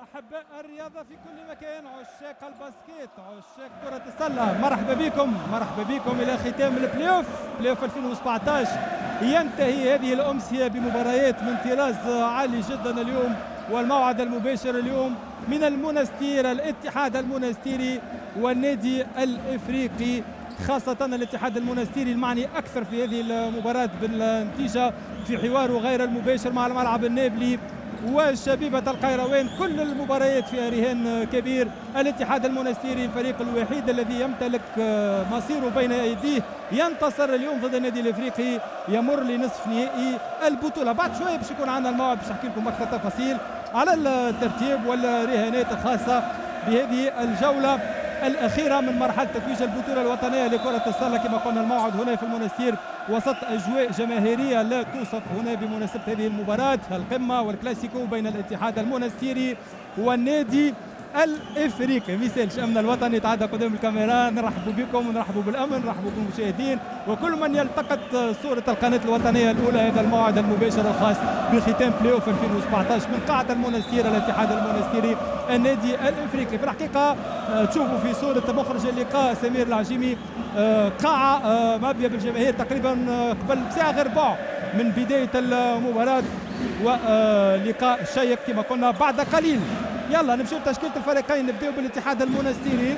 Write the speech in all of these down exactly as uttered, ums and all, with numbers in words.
أحباء الرياضة في كل مكان، عشاق الباسكيت، عشاق كرة السلة، مرحبا بكم مرحبا بكم إلى ختام البلاي اوف بلاي اوف ألفين وسبعطاش. ينتهي هذه الأمسية بمباريات من طراز عالي جدا اليوم، والموعد المباشر اليوم من المونستير، الاتحاد المونستيري والنادي الإفريقي، خاصة الاتحاد المونستيري المعني أكثر في هذه المباراة بالنتيجة في حواره غير المباشر مع الملعب النابلي وشبيبة القيروان. كل المباريات فيها رهان كبير. الاتحاد المونستيري الفريق الوحيد الذي يمتلك مصيره بين أيديه، ينتصر اليوم ضد النادي الإفريقي، يمر لنصف نهائي البطولة. بعد شوية باش يكون عندنا الموعد باش نحكي لكم أكثر تفاصيل على الترتيب والرهانات الخاصة بهذه الجولة الأخيرة من مرحلة تتويج البطولة الوطنية لكرة السلة. كما قلنا الموعد هنا في المونستير وسط أجواء جماهيرية لا توصف هنا بمناسبة هذه المباراة القمة والكلاسيكو بين الاتحاد المونستيري والنادي الافريقي. مثال شأننا الوطني يتعدى قدام الكاميرا. نرحب بكم ونرحب بالامن، نرحب بالمشاهدين وكل من يلتقط صوره القناه الوطنيه الاولى. هذا الموعد المباشر الخاص بختام بلاي اوف ألفين وسبعطاش من قاعه المونستير، الاتحاد المونستيري النادي الافريقي. في الحقيقه تشوفوا في صوره مخرج اللقاء سمير العجيمي قاعه مابيه بالجماهير تقريبا قبل ساعه غير ربع من بدايه المباراه، ولقاء شيق كما قلنا بعد قليل. يلا نمشيو لتشكيلة الفريقين. نبداو بالاتحاد المونستيري.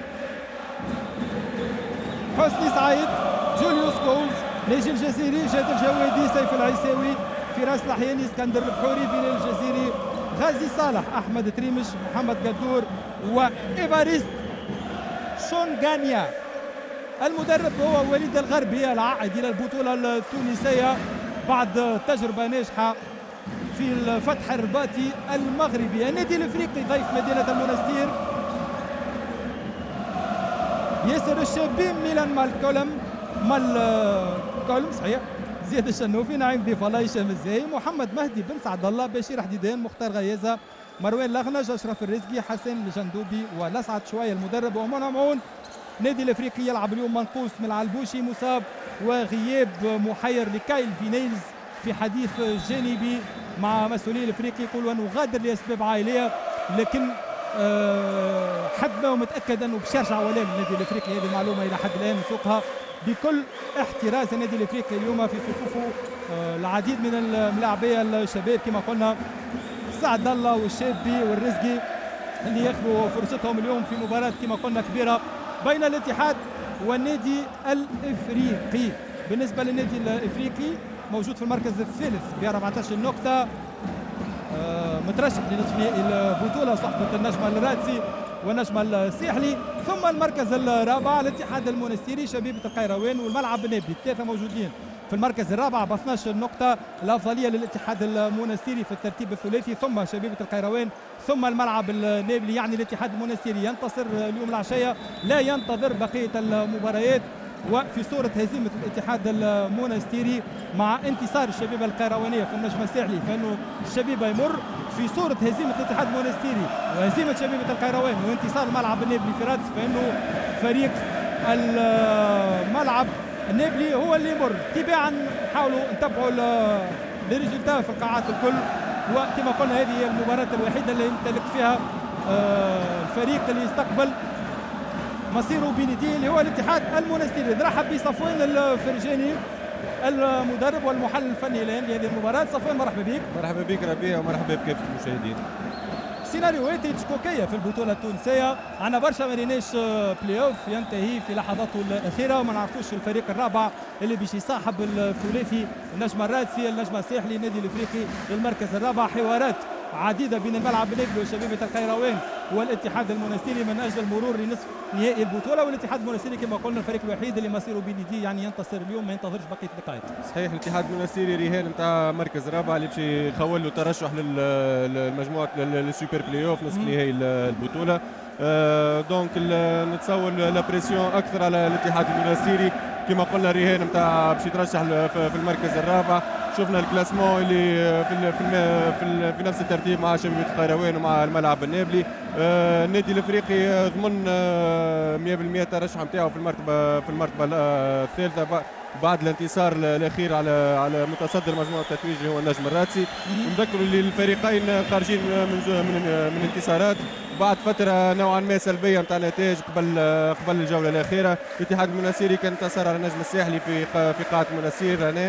حسني سعيد، جوليوس كولز، ناجي الجزيري، جاد الجوادي، سيف العيساوي، فراس الحياني، اسكندر البحوري، بلال الجزيري، غازي صالح، احمد تريمش، محمد قدور وايفاريست شونغانيا. المدرب هو وليد الغربي العائد الى البطولة التونسية بعد تجربة ناجحة في الفتح الرباطي المغربي. النادي الافريقي ضيف مدينه المونستير. ياسر الشابي، ميلان مالكولم مال كولم صحيح، زياد الشنوفي، نعيم ضيف الله، هشام الزاهي، محمد مهدي بن سعد الله، بشير حديدان، مختار غيازه، مروان لغنج، اشرف الرزقي، حسن الجندوبي ولسعد شويه المدرب ومنعم عون. النادي الافريقي يلعب اليوم منقوص من العلبوشي مصاب وغياب محير لكايل فينيلز في حديث جانبي مع مسؤولي الافريقي، يقولوا انه غادر لاسباب عائليه، لكن أه حدنا ومتاكد انه باش يرجع ولا النادي الافريقي. هذه المعلومه الى حد الان نسوقها بكل احتراز. النادي الافريقي اليوم في صفوفه أه العديد من اللاعبيه الشباب كما قلنا، سعد الله والشابي والرزقي اللي ياخذوا فرصتهم اليوم في مباراه كما قلنا كبيره بين الاتحاد والنادي الافريقي. بالنسبه للنادي الافريقي موجود في المركز الثالث ب أربعة عشر نقطة، آه مترشح لنصف نهائي البطولة صحبة النجم الرادسي والنجم الساحلي. ثم المركز الرابع الاتحاد المونستيري، شبيبة القيروان والملعب النابلي، الثلاثة موجودين في المركز الرابع ب اثني عشر نقطة. الأفضلية للاتحاد المونستيري في الترتيب الثلاثي، ثم شبيبة القيروان ثم الملعب النابلي. يعني الاتحاد المونستيري ينتصر اليوم العشية، لا ينتظر بقية المباريات. وفي صورة هزيمة الاتحاد المونستيري مع انتصار الشبيبة القيروانية في النجم الساحلي، فإنه الشبيبة يمر في صورة هزيمة الاتحاد المونستيري وهزيمة شبيبة القيروان وانتصار الملعب النابلي في رادس، فإنه فريق الملعب النابلي هو اللي يمر. تباعا نحاولوا نتبعوا الريزولتا في القاعات الكل. وكما قلنا هذه هي المباراة الوحيدة اللي يمتلك فيها الفريق اللي يستقبل مصيره بنديه اللي هو الاتحاد المونستيري. نرحب بصفوان الفرجاني المدرب والمحلل الفني لهذه المباراة. صفوان مرحبا بك. مرحبا بك ربيع ومرحبا بكافة المشاهدين. سيناريوهات تشكوكية في البطولة التونسية، عندنا برشا ما ريناش بلاي اوف ينتهي في لحظاته الأخيرة وما نعرفوش الفريق الرابع اللي باش يصاحب الثلاثي النجم الرادسي النجم الساحلي النادي الافريقي للمركز الرابع. حوارات عديدة بين الملعب النابلي وشبيبة القيروان والاتحاد المونستيري من اجل المرور لنصف نهائي البطوله. والاتحاد المونستيري كما قلنا الفريق الوحيد اللي مصيره بندي، يعني ينتصر اليوم ما ينتظرش بقيه اللقاءات. صحيح، الاتحاد المونستيري رهان نتاع مركز رابع اللي باش يخول له ترشح للمجموعه للسوبر بلاي اوف نصف نهائي البطوله. آه دونك نتصور لا بريسيون اكثر على الاتحاد المونستيري. كما قلنا رهان نتاع باش يترشح في المركز الرابع. شفنا الكلاسمون اللي في في في, في نفس الترتيب مع شبيبة القيروان ومع الملعب النابلي. آه النادي الافريقي ضمن آه مئة بالمئة الترشح نتاعو في المرتبه في المرتبه الثالثه بعد الانتصار الاخير على على متصدر مجموعه التتويج اللي هو النجم الراتسي. نذكروا اللي الفريقين خارجين من من, من انتصارات بعد فتره نوعا ما سلبيه نتاع نتائج قبل قبل الجوله الاخيره. الاتحاد المنستيري كان انتصر على النجم الساحلي في في قاعه المنستير هنا،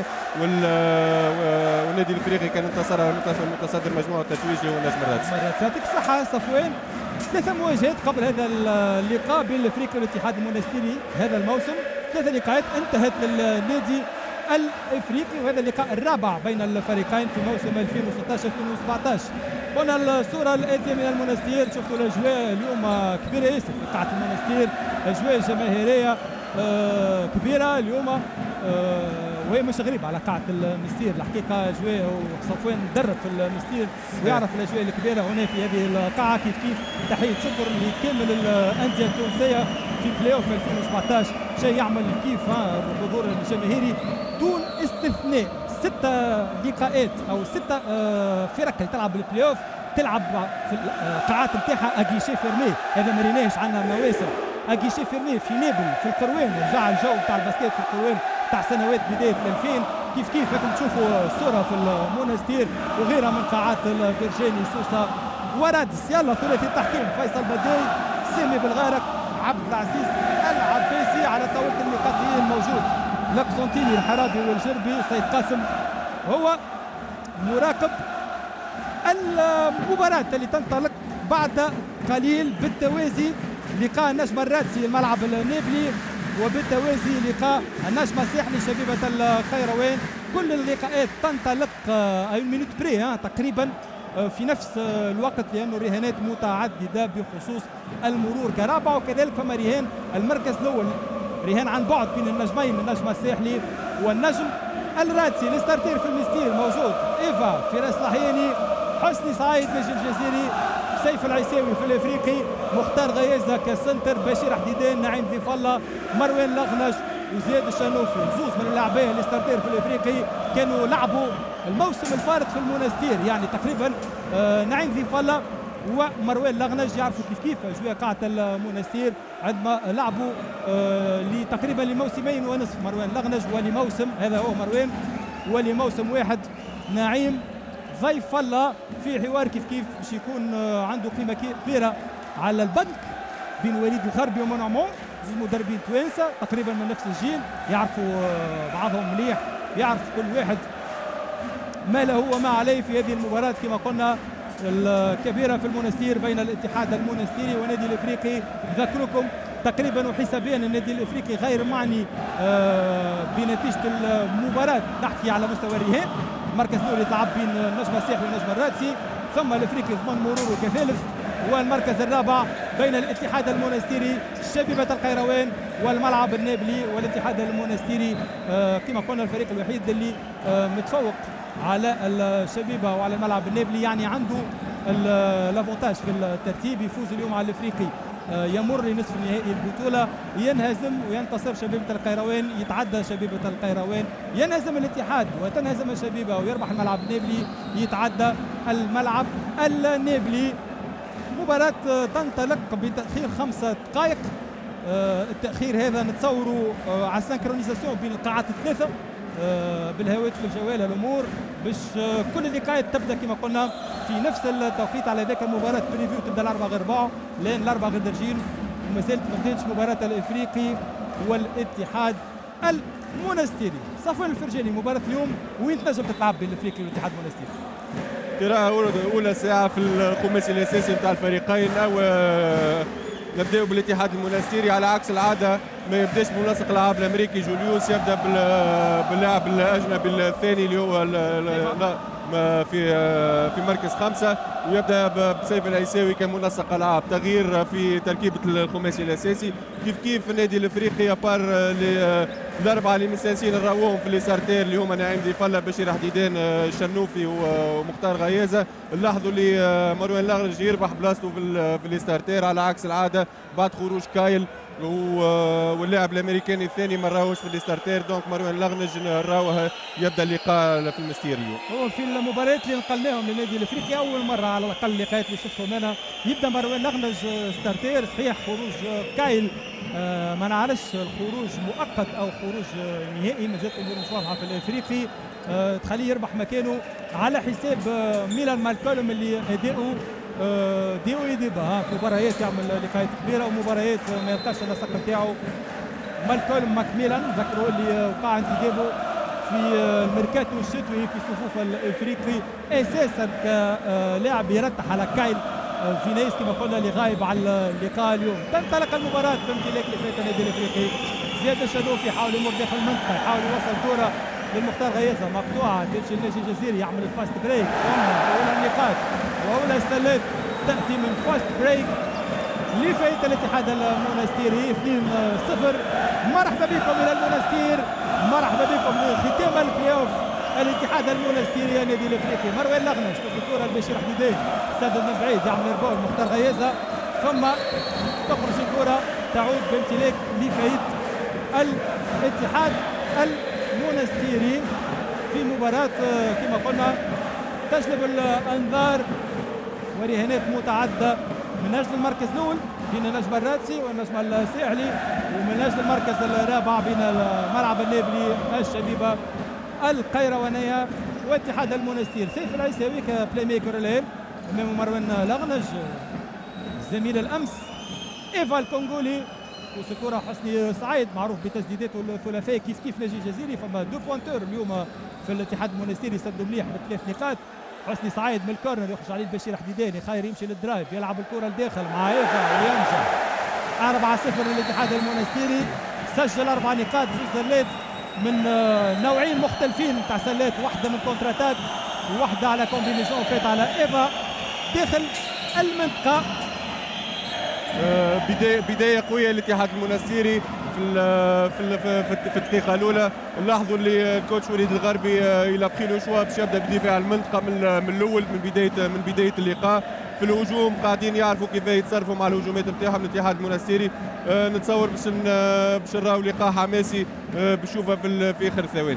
والنادي الافريقي كان انتصر على متصدر مجموعه التتويج اللي هو النجم الراتسي. يعطيك الصحه صفوان. ثلاثه مواجهات قبل هذا اللقاء بين الافريقي والاتحاد المنستيري هذا الموسم، ثلاثه لقاءات انتهت للنادي الافريقي، وهذا اللقاء الرابع بين الفريقين في موسم ألفين وستة عشر ألفين وسبعة عشر. هنا الصوره الاتيه من المنستير، شفتوا الاجواء اليوم كبيره ياسر في قاعه المنستير، اجواء جماهيريه آه كبيره اليوم، آه وهي مش غريبه على قاعه المنستير الحقيقه. اجواء وصفوان مدرب في المنستير ويعرف الاجواء الكبيره هنا في هذه القاعه. كيف كيف تحيه شكر لكامل الانديه التونسيه في بلاي اوف ألفين وسبعة عشر، شيء يعمل كيف الحضور الجماهيري دون استثناء. ستة لقاءات او ستة آه فرق اللي تلعب بالبلاي اوف تلعب في القاعات نتاعها اجيشي فيرمي، هذا ما ريناهش عندنا مواسم. اجيشي فيرمي في نابل في القروان، رجع الجو تاع الباسكيت في القروان تاع سنوات بدايه الألفين. كيف كيف راكم تشوفوا الصوره في المونستير وغيرها من قاعات الفيرجاني سوسه ورادس. يلا ثلاثي التحكيم فيصل بداي، سامي بالغارق، عبد العزيز العباسي. على طاوله النقاطيين موجود لقسنطيني الحرابي والجربي. سيد قاسم هو مراقب المباراة اللي تنطلق بعد قليل بالتوازي. لقاء النجم الرادسي الملعب النابلي، وبالتوازي لقاء النجم الساحلي شبيبة القيروان. كل اللقاءات تنطلق اون مينوت بري تقريبا في نفس الوقت، لأنه رهانات متعددة بخصوص المرور كرابع، وكذلك فما رهان المركز الأول، رهان عن بعد بين النجمين النجم الساحلي والنجم الرادسي. الستارتير في المستير موجود إيفا فراس لحياني، حسني سعيد نجم الجزيري، سيف العيساوي في الافريقي، مختار غيازه كسنتر، بشير حديدان، نعيم ضيف الله، مروان لغنج وزياد الشنوفي. زوز من اللاعبين اللي ستارتير في الافريقي كانوا لعبوا الموسم الفارط في المونستير، يعني تقريبا آه نعيم ضيف الله ومروان لغنج يعرفوا كيف كيف اجواء قاعه المونستير عندما لعبوا آه لتقريبا لموسمين ونصف مروان لغنج، ولموسم هذا هو مروان، ولموسم واحد نعيم ضيف الله. في حوار كيف كيف باش يكون عنده قيمه كبيره على البنك بين وليد الغربي ومن عمون، زوج مدربين توانسه تقريبا من نفس الجيل، يعرفوا بعضهم مليح، يعرف كل واحد ما له وما عليه في هذه المباراه كما قلنا الكبيره في المونستير بين الاتحاد المونستيري والنادي الافريقي. نذكركم تقريبا وحسابيا النادي الافريقي غير معني بنتيجه المباراه، نحكي على مستوى الرهان. المركز الاول يتلعب بين النجم الساحلي والنجم الرادسي، ثم الافريقي ضمن مروره كثالث، والمركز الرابع بين الاتحاد المونستيري شبيبه القيروان والملعب النابلي. والاتحاد المونستيري آه كما قلنا الفريق الوحيد اللي آه متفوق على الشبيبه وعلى الملعب النابلي، يعني عنده الافونتاج في الترتيب. يفوز اليوم على الافريقي آه يمر لنصف نهائي البطوله، ينهزم وينتصر شبيبه القيروان، يتعدى شبيبه القيروان، ينهزم الاتحاد وتنهزم الشبيبه ويربح الملعب النابلي، يتعدى الملعب النابلي. مباراة تنطلق بتأخير خمسة دقائق. آه التأخير هذا نتصوره آه على السنكرونيزاسيون بين القاعات الثلاثة آه بالهواتف الجوال الأمور باش آه كل اللقاءات تبدأ كما قلنا في نفس التوقيت. على ذاك المباراة بريفيو تبدأ الأربعة غير ربع، لأن الأربعة غير درجين وما زالت ما بداتش مباراة الإفريقي والاتحاد المونستيري. صفوان الفرجاني، مباراة اليوم وين تنجم تتلعب بين الإفريقي والاتحاد المونستيري؟ قراءة أولى ساعة في الخماسي الأساسي نتاع الفريقين، أو نبداو بالاتحاد المونستيري على عكس العادة، ما يبداش بمنسق اللاعب الأمريكي جوليوس، يبدأ باللاعب الأجنبي الثاني اللي هو في في مركز خمسة، ويبدا بسيف العيساوي كمنسق العاب. تغيير في تركيبه الخماسي الاساسي كيف كيف النادي الافريقي ابار الاربعه اللي مستانسين نراوهم في اليسارتير اللي هما نعيم ضيف الله، بشير حديدان، الشنوفي ومختار غيازه. نلاحظوا اللي مروان لغرج يربح بلاصتو في اليسارتير على عكس العاده بعد خروج كايل، واللاعب الامريكاني الثاني ما راهوش في الستارتير. دونك مروان لغنج راهو يبدا اللقاء في المستير اليوم. هو في المباريات اللي نقلناهم للنادي الافريقي اول مره على الاقل اللقاءات اللي شفتهم انا يبدا مروان لغنج ستارتير. صحيح خروج كايل آه ما نعرفش الخروج مؤقت او خروج آه نهائي، مازالت الامور مش واضحه في الافريقي. آه تخليه يربح مكانه على حساب آه ميلان مالكولم اللي اداؤه آه دي ويديبا في مباريات يعمل لقاءات كبيره ومباريات ما يلقاش النسق نتاعو. مالكولم ماك ميلان ذكروا اللي وقع انتدابه في الميركاتو الشتوي في صفوف الافريقي اساسا كلاعب يرتح على كايل فينيس كما قلنا اللي غايب على اللقاء اليوم. تنطلق المباراه بامتلاك لفريق النادي الافريقي. زياد الشادوفي يحاول يمر داخل المنطقه، يحاول يوصل كره للمختار غياثه مقطوعه تمشي الناجي الجزيري يعمل الفاست بريك. اولى النقاط واولى السلات تاتي من فاست بريك لفريق الاتحاد المونستيري اثنين صفر. مرحبا بكم الى المونستير، مرحبا بكم لختام البلاي اوف. الاتحاد المونستيري النادي الافريقي. مروان لغنش تصل الكره لبشير حديدي، سدد من بعيد يعمل البول مختار غيازه، ثم تخرج الكره تعود بامتلاك لفريق الاتحاد المونستيري في مباراه كما قلنا تجلب الانذار ورهانات متعدده من اجل المركز الاول بين النجم الرادسي والنجم الساحلي، ومن اجل المركز الرابع بين الملعب النابلي الشبيبه القيروانيه واتحاد المونستير. سيف العيساوي كبلاي ميكر الان امام مروان لغنج زميل الامس. ايفا الكونغولي وسكوره حسني سعيد معروف بتسديداته الثلاثيه كيف كيف ناجي الجزيري. فما دو بوانتور اليوم في الاتحاد المونستيري سدوا مليح بثلاث نقاط. حسني سعيد من الكورنر يخرج عليه البشير حديداني، خير يمشي للدرايف يلعب الكره لداخل مع ايفا وينجح. أربعة صفر للاتحاد المونستيري، سجل اربع نقاط في سلات من نوعين مختلفين تاع سلات، واحده من كونتر اتاك وواحده على كومبينيشن فات على ايفا داخل المنطقه. بدايه بدايه قويه للاتحاد المونستيري في ال في ال في, في الدقيقه الاولى. نلاحظوا اللي الكوتش وليد الغربي يلقي له شوا باش يبدا بدفاع المنطقه من, من الاول من بدايه من بدايه اللقاء. في الهجوم قاعدين يعرفوا كيف يتصرفوا مع الهجومات نتاعهم الاتحاد المونستيري. أه نتصور باش باش نراو لقاء حماسي أه بنشوفه في في اخر ثواني.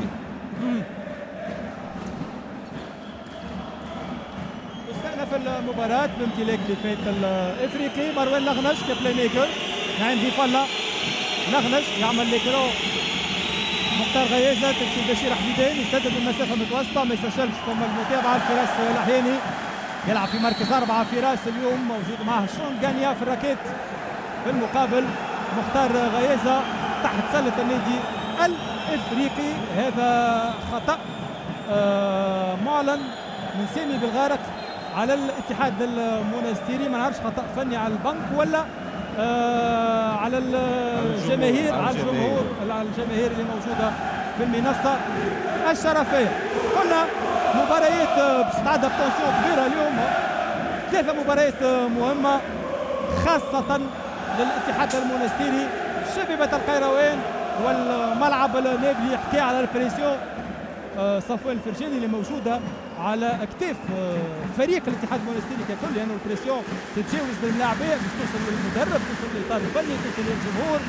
في المباراة بامتلاك لفريق الافريقي مروان لغنش كبلاي ميكر. نعيم في فلا لغنش يعمل ليكرو مختار غيازة تمشي بشير حديدين يسدد المسافة المتوسطة ما يسجلش. ثم المتابعة فراس الأحياني يلعب في مركز أربعة. فراس اليوم موجود معه شون غانيا في الراكيت. في المقابل مختار غيازة تحت سلة النادي الافريقي. هذا خطأ آه معلن من سامي بالغارق على الاتحاد المونستيري. ما نعرفش خطأ فني على البنك ولا آه على الجماهير على الجمهور على الجماهير اللي موجوده في المنصه الشرفيه. قلنا مباريات باش تتعدى بتنسيون كبيره اليوم، ثلاثه مباريات مهمه خاصه للاتحاد المونستيري. شبيبه القيروان والملعب النابلي حكى على البريسيون صفوان الفرجاني اللي موجوده على اكتاف فريق الاتحاد المونستيري ككل، لانه يعني البريسيون تتجاوز للاعبين باش توصل للمدرب، توصل للاطار الفني، توصل للجمهور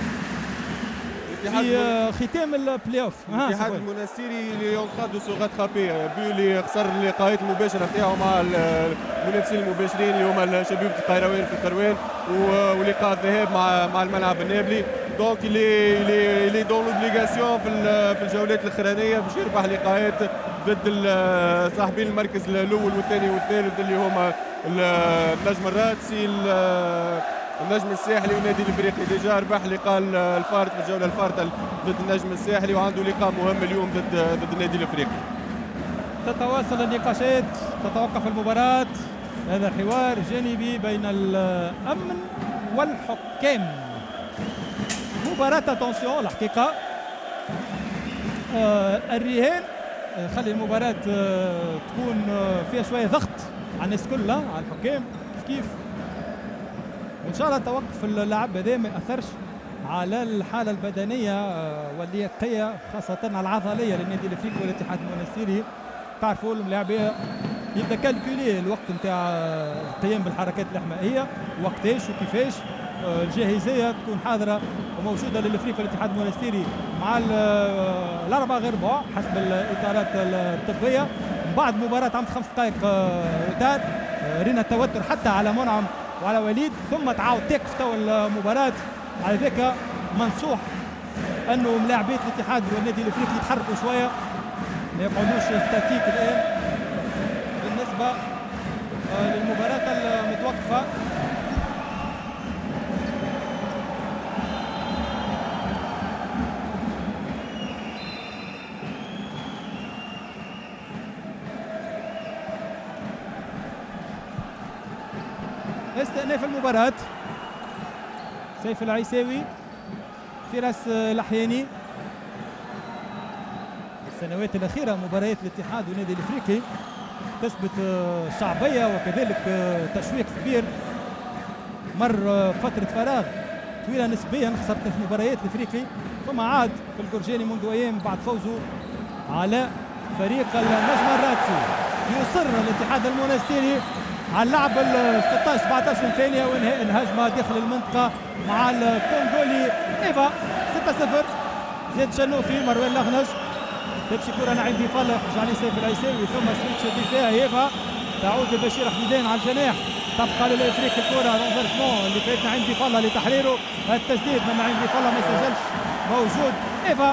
في ختام البلاي اوف. الاتحاد المونستيري اللي اون دو سو غاترابي بيو اللي خسر اللقاءات المباشره نتاعو مع المنافسين المباشرين اللي هما شبيبه القيروان في القروان ولقاء الذهاب مع مع الملعب النابلي. دونك اللي اللي اللي دون لوبليغاسيون في في الجولات الاخرانيه باش يربح لقاءات ضد صاحبين المركز الاول والثاني والثالث اللي هما النجم الرادسي النجم الساحلي والنادي الافريقي. ديجا ربح لقاء الفارط في الجوله الفارطه ضد النجم الساحلي وعنده لقاء مهم اليوم ضد ضد النادي الافريقي. تتواصل النقاشات، تتوقف المباراه. هذا حوار جانبي بين الامن والحكام. مباراة اتونسيون الحقيقة آه الرهان آه خلي المباراة آه تكون آه فيها شوية ضغط على الناس كلها على الحكام كيف كيف، وإن شاء الله توقف اللاعب هذا ما يأثرش على الحالة البدنية آه واللياقية خاصة العضلية للنادي الافريقي والاتحاد المونستيري. تعرفوا اللاعبية يبدا كالكولي الوقت نتاع القيام بالحركات الإحمائية وقتاش وكيفاش. الجاهزيه تكون حاضره وموجوده للافريقي والاتحاد المونستيري مع الاربعه غير ربع حسب الاطارات الطبيه. من بعد مباراه عملت خمس دقائق رتار رينا التوتر حتى على منعم وعلى وليد، ثم تعاود تكف تو المباراه. على ذاك منصوح انه ملاعبيه الاتحاد والنادي الافريقي يتحركوا شويه، ما يقعدوش ستاتيك الان بالنسبه للمباراه المتوقفه. استئناف المباراة. سيف العيساوي، فراس الأحياني. السنوات الأخيرة مباريات الاتحاد والنادي الأفريقي تثبت شعبية وكذلك تشويق كبير. مر فترة فراغ طويلة نسبيا، خسرت في مباريات الأفريقي، ثم عاد في الجورجاني منذ أيام بعد فوزه على فريق النجم الراتسي. يصر الاتحاد المونستيري على اللعب ال ستة عشر سبعة عشر ثانية وانهاء الهجمة داخل المنطقة مع الكونغولي إيفا. ستة صفر. زيد شنوفي، مروان لغنج، تمشي كرة نعيم بيفالة، يخرج عليه سيف العيساوي، ثم سويتش دفاعي إيفا، تعود لبشير حميدان على الجناح، تبقى للإفريقي الكرة رونفيرسمون اللي فات نعيم بيفالة لتحريره، التسديد من نعيم بيفالة ما يسجلش، موجود إيفا.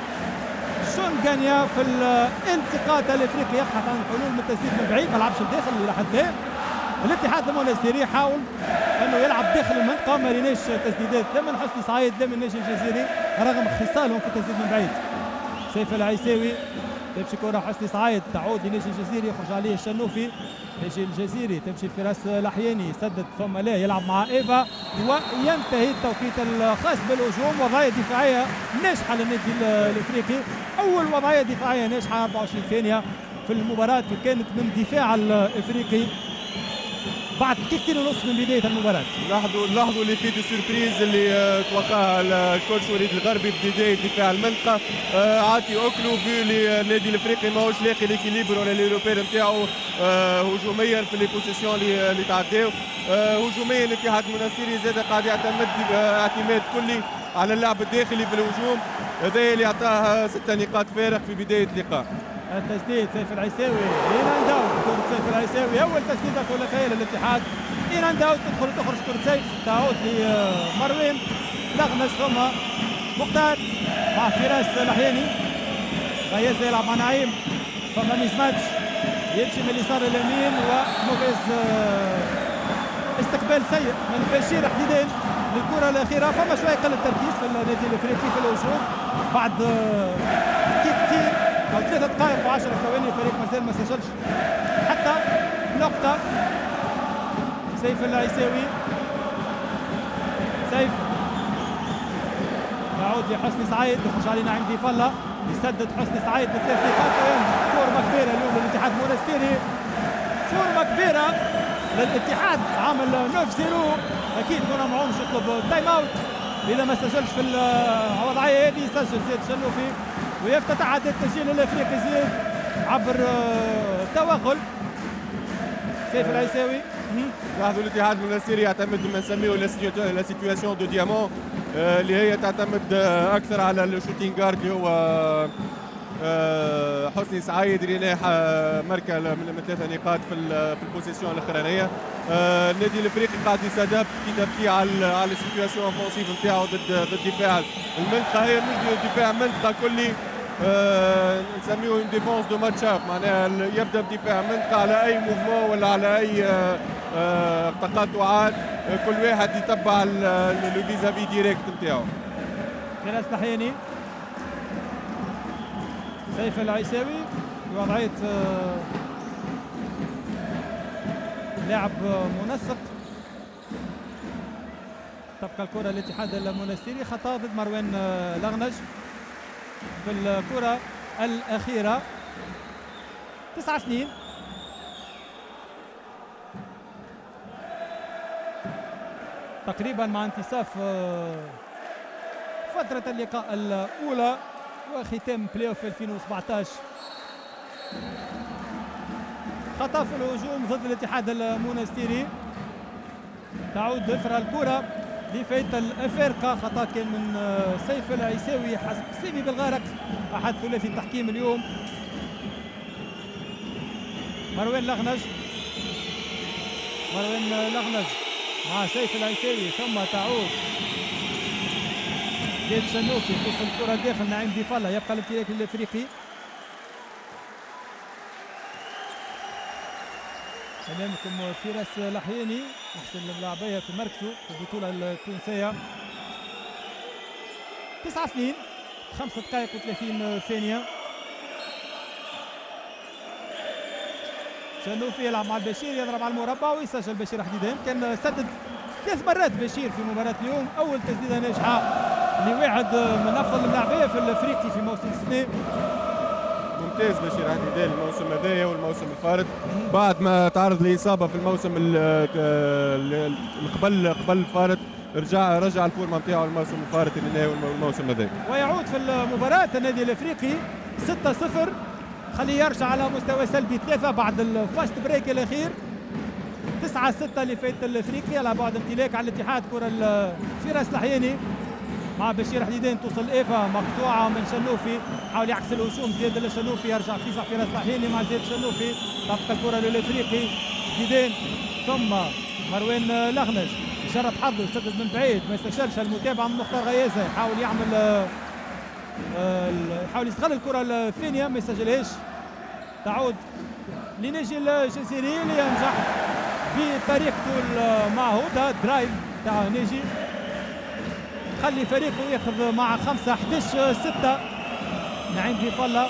شونغانيا في الانتقاء الافريقي يبحث عن الحلول من التسديد من بعيد، ما لعبش الداخل الى حد الان. الاتحاد المونستيري حاول انه يلعب داخل المنطقه، ما ريناش تسديدات لا من حسني سعيد لا من ناجي الجزيري رغم خصالهم في التسديد من بعيد. سيف العيساوي، تمشي كره حسني سعيد، تعود لناجي الجزيري، يخرج عليه الشنوفي، ناجي الجزيري، تمشي لفراس الأحياني، يسدد ثم لا يلعب مع ايفا، وينتهي التوقيت الخاص بالهجوم. وضعيه دفاعيه ناجحه للنادي الافريقي، اول وضعيه دفاعيه ناجحه أربعة وعشرين ثانيه في المباراه، كانت من دفاع الافريقي بعد دقيقتين ونص من بدايه المباراه. لاحظوا لاحظوا اللي في دي سيربريز اللي توقعها الكوتش وليد الغربي ببدايه دفاع المنطقه. آه عاطي اوكلو في النادي الافريقي ماهوش لاقي ليكيليبر ولا ليروبير نتاعو آه هجوميا في لي بوزيسيون اللي اللي تعداو. آه هجوميا الاتحاد المنستيري زاد قاعد يعتمد آه اعتماد كلي على اللعب الداخلي في الهجوم، هذا اللي اعطاه ستة نقاط فارق في بدايه اللقاء. التسديد سيف العيساوي، إينان داود، كرة سيف العيساوي، أول تسديدة ثلاثية للاتحاد. إينان داود تدخل تخرج كرة سيف، تعود لمروان لغنش، ثم مختار مع فراس الأحياني، غياز يلعب مع نعيم، ثم ميزماتش يمشي من اليسار اليمين، وموفيز استقبال سيء من بشير حديدان للكرة الأخيرة. فما شوية قل التركيز في النادي الأفريقي في الهجوم بعد دقيقتين أو ثلاثة دقائق وعشرة ثواني، الفريق مازال ما سجلش حتى نقطة. سيف العيساوي، سيف يعود لحسني سعيد، يخرج عليه نعيم ديفالا، يسدد حسني سعيد بثلاث نقاط. فورمة كبيرة اليوم للاتحاد المونستيري، فورمة كبيرة للاتحاد، عامل تسعة صفر. أكيد كنا معهمش يطلب تايم أوت إذا ما سجلش في الوضعية هذه، يسجل زيد شنوفي ويفتتح عدد التسجيل الافريقي زيد عبر توغل. سيف العيساوي، لاحظوا الاتحاد المنستيري يعتمد ما نسميه لا سيتواسيون دو ديامون، اللي هي تعتمد اكثر على الشوتينغ جارد اللي هو حسني سعيد ريناح ماركه من ثلاثه نقاط في في البوزيسيون الاخرانيه. النادي الافريقي قاعد يستهدف كي تبكي على على السيتواسيون اوفونسيف نتاعو ضد ضد دفاع المنطقه، هي مش دفاع منطقه كلي، أه نسميه اون ديفونس دو ماتش اب، معناها يبدا بدفاع منطقه على اي موفمون ولا على اي أه تقاطعات، كل واحد يتبع لو فيزافي ديريكت نتاعو. فراس الأحياني، سيف العيساوي بوضعية أه لاعب منسق، تبقى الكرة للاتحاد المونستيري، خطأ ضد مروان لغنج في الكرة الأخيرة. تسعة اثنين. تقريبا مع انتصاف فترة اللقاء الأولى وختام بلاي اوف ألفين وسبعة عشر. خطأ في الهجوم ضد الاتحاد المونستيري، تعود إثر الكرة لفايت الافارقه، خطا كان من سيف العيساوي حسب سيمي بالغارق احد ثلاثي التحكيم اليوم. مروان لغنج، مروان لغنج مع سيف العيساوي، ثم تعود زيد شنوفي توصل الكره داخل نعيم ديفالا، يبقى الامتلاك الافريقي. امامكم فراس لحياني احسن اللاعبيه في مركزه في البطوله التونسيه. تسعة اثنين، خمسة دقائق وثلاثين ثانيه. شنوفي يلعب مع البشير، يضرب على المربع ويسجل بشير حديدان. كان سدد ثلاث مرات بشير في مباراه اليوم، اول تسديده ناجحه لواحد من افضل اللاعبيه في الافريقي في موسم السنه. ممتاز بشير حديدان الموسم هذايا والموسم الفارط، بعد ما تعرض لاصابه في الموسم قبل قبل الفارط رجع رجع الفورمه نتاعو الموسم الفارط اللي نهاية الموسم هذا، ويعود في المباراه النادي الافريقي ستة صفر. خليه يرجع على مستوى سلبي ثلاثة بعد الفاست بريك الأخير. تسعة ستة اللي فات الأفريقي على بعد امتلاك على الاتحاد. كرة فراس لحياني مع بشير حديدان توصل إيفا مقطوعة من شنوفي، حاول يعكس الهجوم زياد للشنوفي، يرجع في صح فراس لحياني مع زياد شنوفي، تبقى الكرة للأفريقي حديدان ثم مروان لغنج جرب حظه يسدد من بعيد ما يستشلش. المتابعة من مختار غيازة يحاول يعمل يحاول يستغل الكرة الثانية ما يسجلهاش. تعود لناجي الجزيري اللي ينجح بطريقته المعهودة درايف تاع ناجي، خلي فريقه ياخذ مع خمسة أحد عشر ستة. نعيم ديفالا،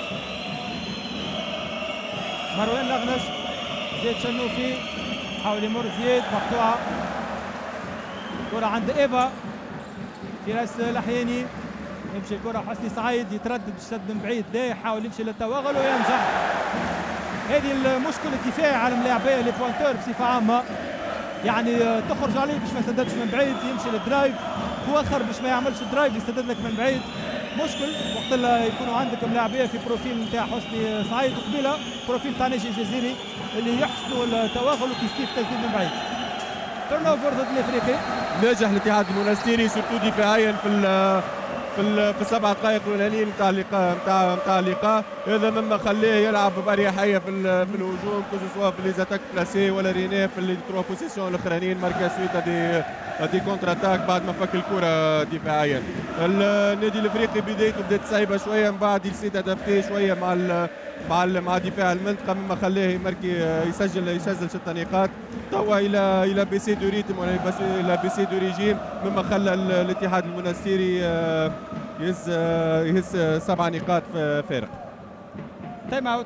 مروان لغنش، زيد شنوفي حاول يمر زياد مقطوعة. كرة عند إيفا فراس لحياني، يمشي الكرة حسني سعيد يتردد الشد من بعيد، لا يحاول يمشي للتوغل وينجح. هذه المشكلة الدفاعي على اللاعبية لي بوانتور بصفة عامة، يعني تخرج عليه باش ما يسددش من بعيد، يمشي للدرايف توخر باش ما يعملش درايف يسدد لك من بعيد. مشكل وقت اللي يكونوا عندكم لاعبية في بروفيل نتاع حسني سعيد وقبيله بروفيل تاع ناجي الجزيري اللي يحسنوا التوغل وكيف كيف تسديد من بعيد. تورن اوفر ضد الافريقي. نجح الاتحاد المنستيري سورتو دفاعيا في في في السبع دقائق الاولانيين نتاع اللقاء نتاع نتاع اللقاء، هذا مما خلاه يلعب باريحيه في في الهجوم كو سوا في لي زاتاك بلاسي ولا رينيه في لي تروا بوزيسيون الاخرانيين ماركا سويت دي دي كونتر اتاك بعد ما فك الكره دفاعيا. النادي الافريقي بدايته بدات صعيبه شويه، من بعد يسيت ادابتي شويه مع ال مع ال مع دفاع المنطقه مما خلاه يمركي يسجل يسجل ست نقاط. توا الى الى بي سي دو ريتم ولا الى بي سي دو ريجيم مما خلى الاتحاد المنستيري يهز يهز سبع نقاط فارق. تايم اوت،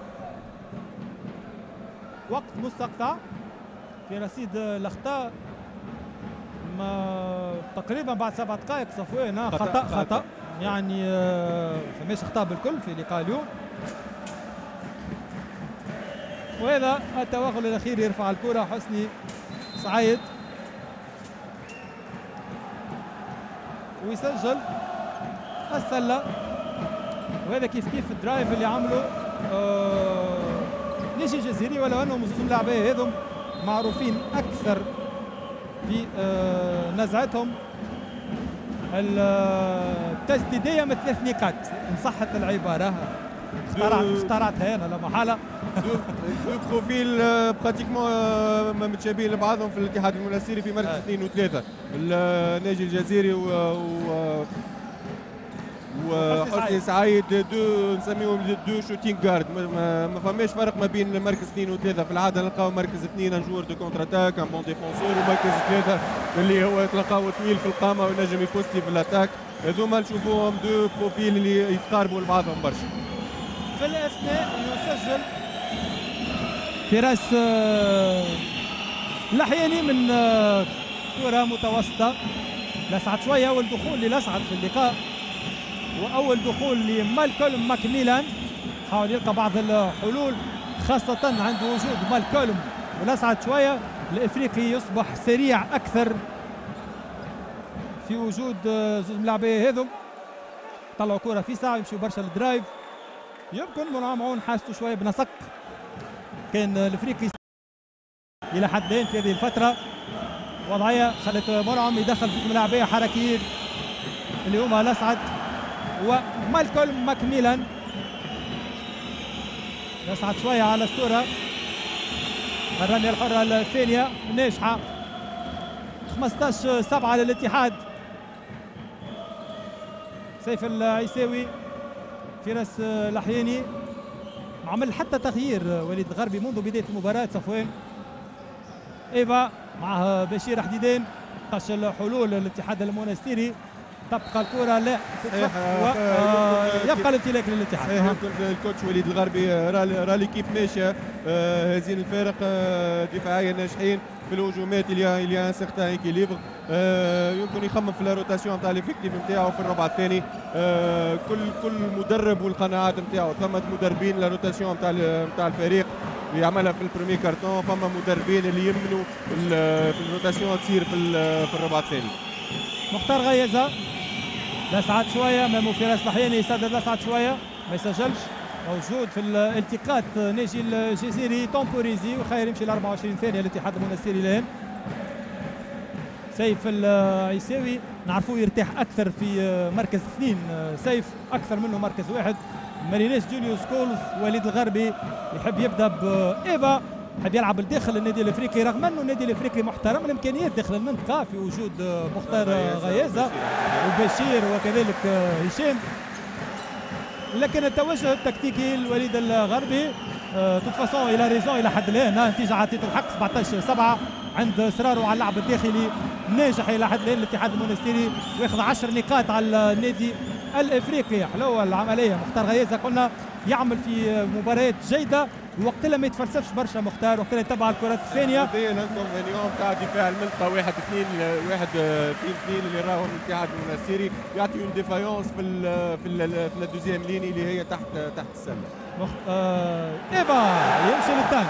وقت مستقطع في رصيد الاخطاء ما تقريبا بعد سبع دقائق. صفوان خطا خطا, خطأ. يعني فماش اخطاء بالكل في لقاء اليوم، وهذا التوغل الاخير يرفع الكره حسني سعيد ويسجل السله. وهذا كيف كيف الدرايف اللي عمله آه ناجي الجزيري، ولو انهم زوج اللاعبيه هذم معروفين اكثر بنزعتهم التسديديه من ثلاث نقاط ان صحت العباره، اخترعت اخترعتها انا لا محاله. دو بروفيل براتيكمون متشابهين لبعضهم في الاتحاد المنستيري في مركز اثنين وثلاثه، الناجي الجزيري و, و... وحسني سعيد دو نسميهم دو شوتينغ جارد. ما, ما فماش فرق ما بين مركز اثنين وثلاثه، في العاده نلقاو مركز اثنين ان جور دو كونتر اتاك ان بون ديفونسور، ومركز ثلاثه اللي هو تلقاو طويل في القامه وينجم يبوستي في الاتاك. هذوما نشوفوهم دو بروفيل اللي يتقاربوا لبعضهم برشا. في الاثناء يسجل فراس لحياني من كرة متوسطة لسعت شوية، والدخول اللي لسعت في اللقاء وأول دخول لمالكولم ماكميلان، حاول يلقى بعض الحلول خاصة عند وجود مالكولم ولسعت شوية. الإفريقي يصبح سريع أكثر في وجود زوج ملاعبية هذم. طلعوا كرة في ساعة يمشوا برشا للدرايف، يمكن منعم عون حاسته شوية بنسق. كان الافريقي الى حد الان في هذه الفتره وضعيه خلت منعم يدخل في ملاعبيه حركيين اللي هما لسعد ومالكولم ماكميلان. لسعد شويه على الصوره. الرميه الحره الثانيه ناجحه، خمسة عشر سبعة للاتحاد. سيف العيساوي فراس الأحياني عمل حتى تغيير وليد الغربي منذ بداية المباراة. صفوان إيفا معه بشير حديدان، قش الحلول الاتحاد المونستيري، تبقى الكرة لا صحيح. يبقى الامتلاك للاتحاد. صحيح. الكوتش وليد الغربي راه ليكيب ماشيه هزين الفارق دفاعيا ناجحين في الهجومات اللي اللي ان سيغتان ايكيليبر. يمكن يخمم في الروتاسيون تاع ليفيكتيف نتاعو في الربع الثاني. كل كل مدرب والقناعات نتاعو، ثم مدربين الروتاسيون نتاع نتاع الفريق يعملها في البريمي كارتون، فما مدربين اللي يمنوا في الروتاسيون تصير في في الربع الثاني. مختار غيازة لسعت شويه، مامو فراس الأحياني يسدد لسعت شويه ما يسجلش، موجود في الالتقاط ناجي الجزيري تومبوريزي، وخير يمشي ل أربعة وعشرين ثانيه الاتحاد المونستيري الان. سيف العيساوي نعرفوه يرتاح اكثر في مركز اثنين، سيف اكثر منه مركز واحد. مارينيس جوليوس كولز وليد الغربي يحب يبدا بايفا، يحب يلعب لداخل النادي الافريقي، رغم انه النادي الافريقي محترم الامكانيات داخل المنطقه في وجود مختار غيازه وبشير وكذلك هشام، لكن التوجه التكتيكي لوليد الغربي توت الى ريزون الى حد الان. نتيجه عطيه الحق سبعة عشر سبعة عند اصراره على اللعب الداخلي ناجح الى حد الان الاتحاد المونستيري، وياخذ عشر نقاط على النادي الافريقي. حلوه العمليه. مختار غيازه قلنا يعمل في مباريات جيده، وقت ما يتفلسفش برشا مختار، وقت يتبع الكرات الثانيه. هذه الانكونفينيون تاع دفاع المنطقه واحد اثنين واحد اثنين اثنين اللي راهم الاتحاد المونستيري يعطي اون ديفايونس في ال في ال في الدوزيام ليني اللي هي تحت تحت السله. مخ... آه... ايفا يمشي للتانك.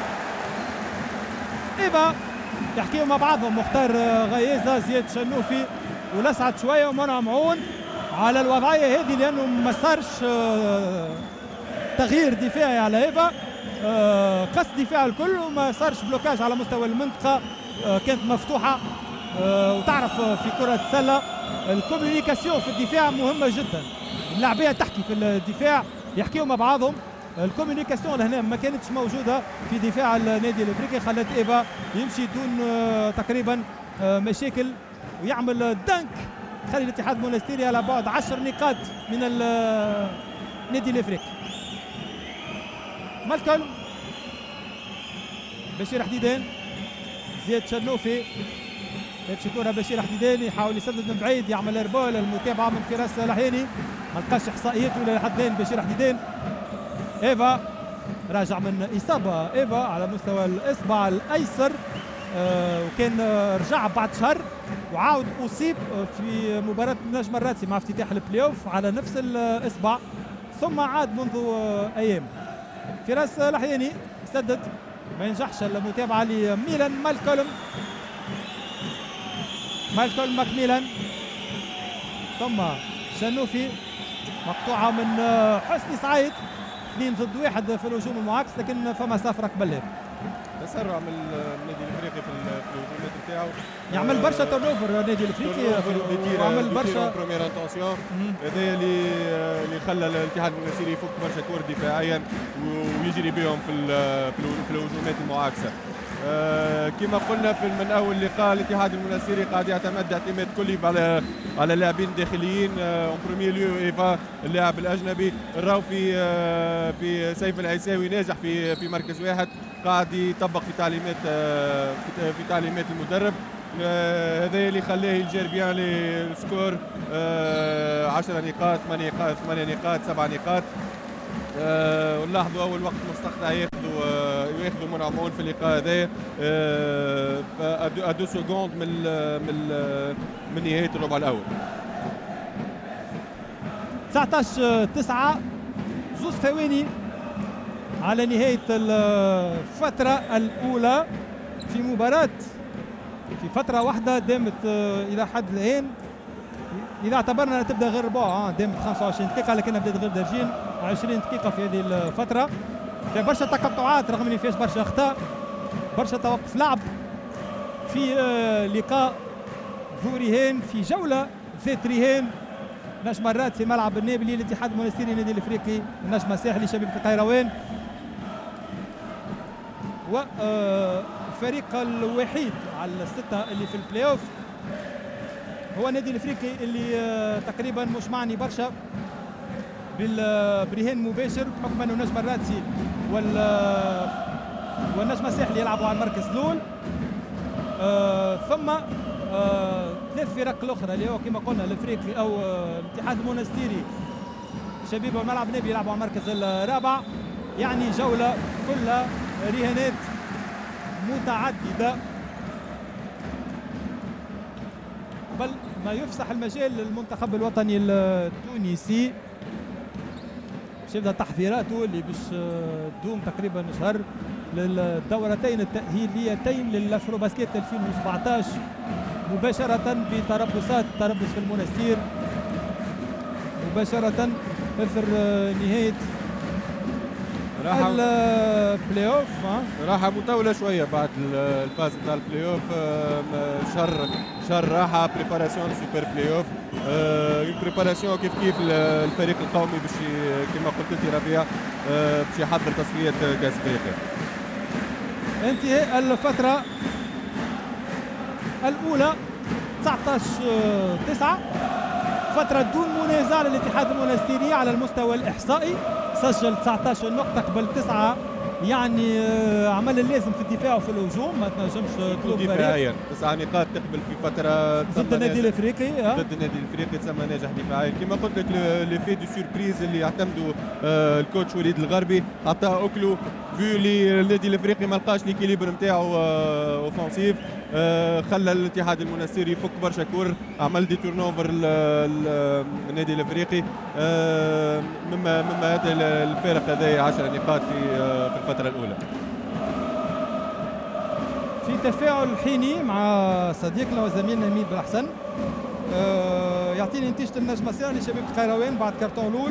ايفا يحكيوا مع بعضهم مختار غيازه، زياد شنوفي ولسعت شويه ومنى معون على الوضعيه هذه، لانه ما صارش آه... تغيير دفاعي على ايفا، آه قص دفاع الكل وما صارش بلوكاج على مستوى المنطقه، آه كانت مفتوحه. آه وتعرف في كره السله الكوميونيكاسيون في الدفاع مهمه جدا، اللاعبيه تحكي في الدفاع يحكيوا مع بعضهم. الكوميونيكاسيون لهنا ما كانتش موجوده في دفاع النادي الافريقي، خلت ايفا يمشي دون آه تقريبا آه مشاكل ويعمل دنك، خلي الاتحاد المونستيري على بعد عشر نقاط من النادي الافريقي. مالكولم بشير حديدان، زياد شنوفي يمشي كره بشير حديدان يحاول يسدد من بعيد، يعمل ايربول. المتابعه من فراس الأحياني ما لقاش احصائياته لحد الان. بشير حديدان ايفا راجع من اصابه ايفا على مستوى الاصبع الايسر، آه وكان رجع بعد شهر وعاود اصيب في مباراه النجم الراسي مع افتتاح البلاي اوف على نفس الاصبع، ثم عاد منذ آه ايام. فراس الأحياني يسدد ما ينجحش. المتابعه لميلان مالكولم، مالكولم ماكميلان، ثم شنوفي مقطوعه من حسني سعيد، اثنين ضد واحد في الهجوم المعاكس، لكن فما سافره قبل. تسرع من النادي الافريقي في الهجومات نتاعو، يعمل برشا تورن اوفر النادي الافريقي، وعمل برشا بروميير انتونسيون. هذا اللي اللي خلى الاتحاد المونستيري يفك برشا كور دفاعيا ويجري بهم في في الهجومات المعاكسه. آه كما قلنا في من اول لقاء الاتحاد المونستيري قاعد يعتمد اعتماد كلي على على اللاعبين الداخليين. اون بروميير ليو ايفا اللاعب الاجنبي، راهو في آه في سيف العيساوي ناجح في في مركز واحد، قاعد يطبق في تعليمات آه في, في تعليمات المدرب. آه هذا اللي خلاه يجير بيان لي سكور آه عشرة نقاط، ثمانية نقاط، ثمانية نقاط، سبع نقاط. آه ونلاحظوا اول وقت مستقطع ياخذوا آه ياخذوا منعمون في اللقاء هذا آه ادو سكوند من من من نهايه الربع الاول. تسعة عشر تسعة، زوج ثواني على نهايه الفتره الاولى في مباراه، في فتره واحده دامت آه الى حد الان، اذا اعتبرنا تبدا غير ربع دامت خمسة وعشرين دقيقه، لكنها بدات غير درجين عشرين دقيقه في هذه الفتره. في برشا تقطعات رغم ان فيهاش برشا اخطاء، برشا توقف لعب في آه لقاء ذو رهان، في جوله ذات رهان. نجم مرات في ملعب النابلي للاتحاد المونستيري النادي الافريقي، النجم الساحلي شبيبه القيروان، والفريق الوحيد على السته اللي في البلاي اوف هو النادي الافريقي اللي آه تقريبا مش معني برشا بالرهان مباشر بحكم انه نجم الراتسي وال والنجم الساحلي يلعبوا على المركز الاول. آه ثم آه ثلاث فرق الاخرى اللي هو كما قلنا الافريقي او آه الاتحاد المونستيري شبيبه والملعب النبي يلعبوا على المركز الرابع. يعني جوله كلها رهانات متعدده بل ما يفسح المجال للمنتخب الوطني التونسي باش يبدا تحضيراته اللي باش تدوم تقريبا شهر للدورتين التأهيليتين للافرو باسكيت ألفين وسبعطاش مباشرة بتربصات تربص في المنستير مباشرة اثر نهاية البلاي اوف. راحة مطولة شوية بعد الفاز نتاع البلاي اوف. شهر شهر راحة بريباراسيون سوبر بلاي اوف. اون بريباراسيون كيف كيف الفريق القومي باش كما قلت انت ربيع باش يحضر تصفية كاس افريقيا. انتهاء الفترة الأولى تسعطاش تسعة فترة دون منازع للاتحاد المونستيري على المستوى الإحصائي سجل تسعطاش نقطة قبل تسعة. يعني عمل اللازم في الدفاع وفي الهجوم ما تنجمش تلوم دفاعيا تسع نقاط تقبل في فترة ضد النادي الافريقي ضد النادي الافريقي تسمى ناجح دفاعيا. كما قلت لك لي في دو سوربريز اللي يعتمدوا الكوتش وليد الغربي عطاه اوكلو فيو لي النادي الافريقي ما لقاش ليكيليبر نتاعو اوفنسيف خلى الاتحاد المونستيري يفك برشا كور عمل دي تورنوفر النادي الافريقي مما مما هذا الفارق هذا عشر نقاط في في الفترة الأولى. في تفاعل حيني مع صديقنا وزميلنا ميد بالحسن أه يعطيني نتيجة النجم الساحلي شبيبة القيروان بعد كارتون الأول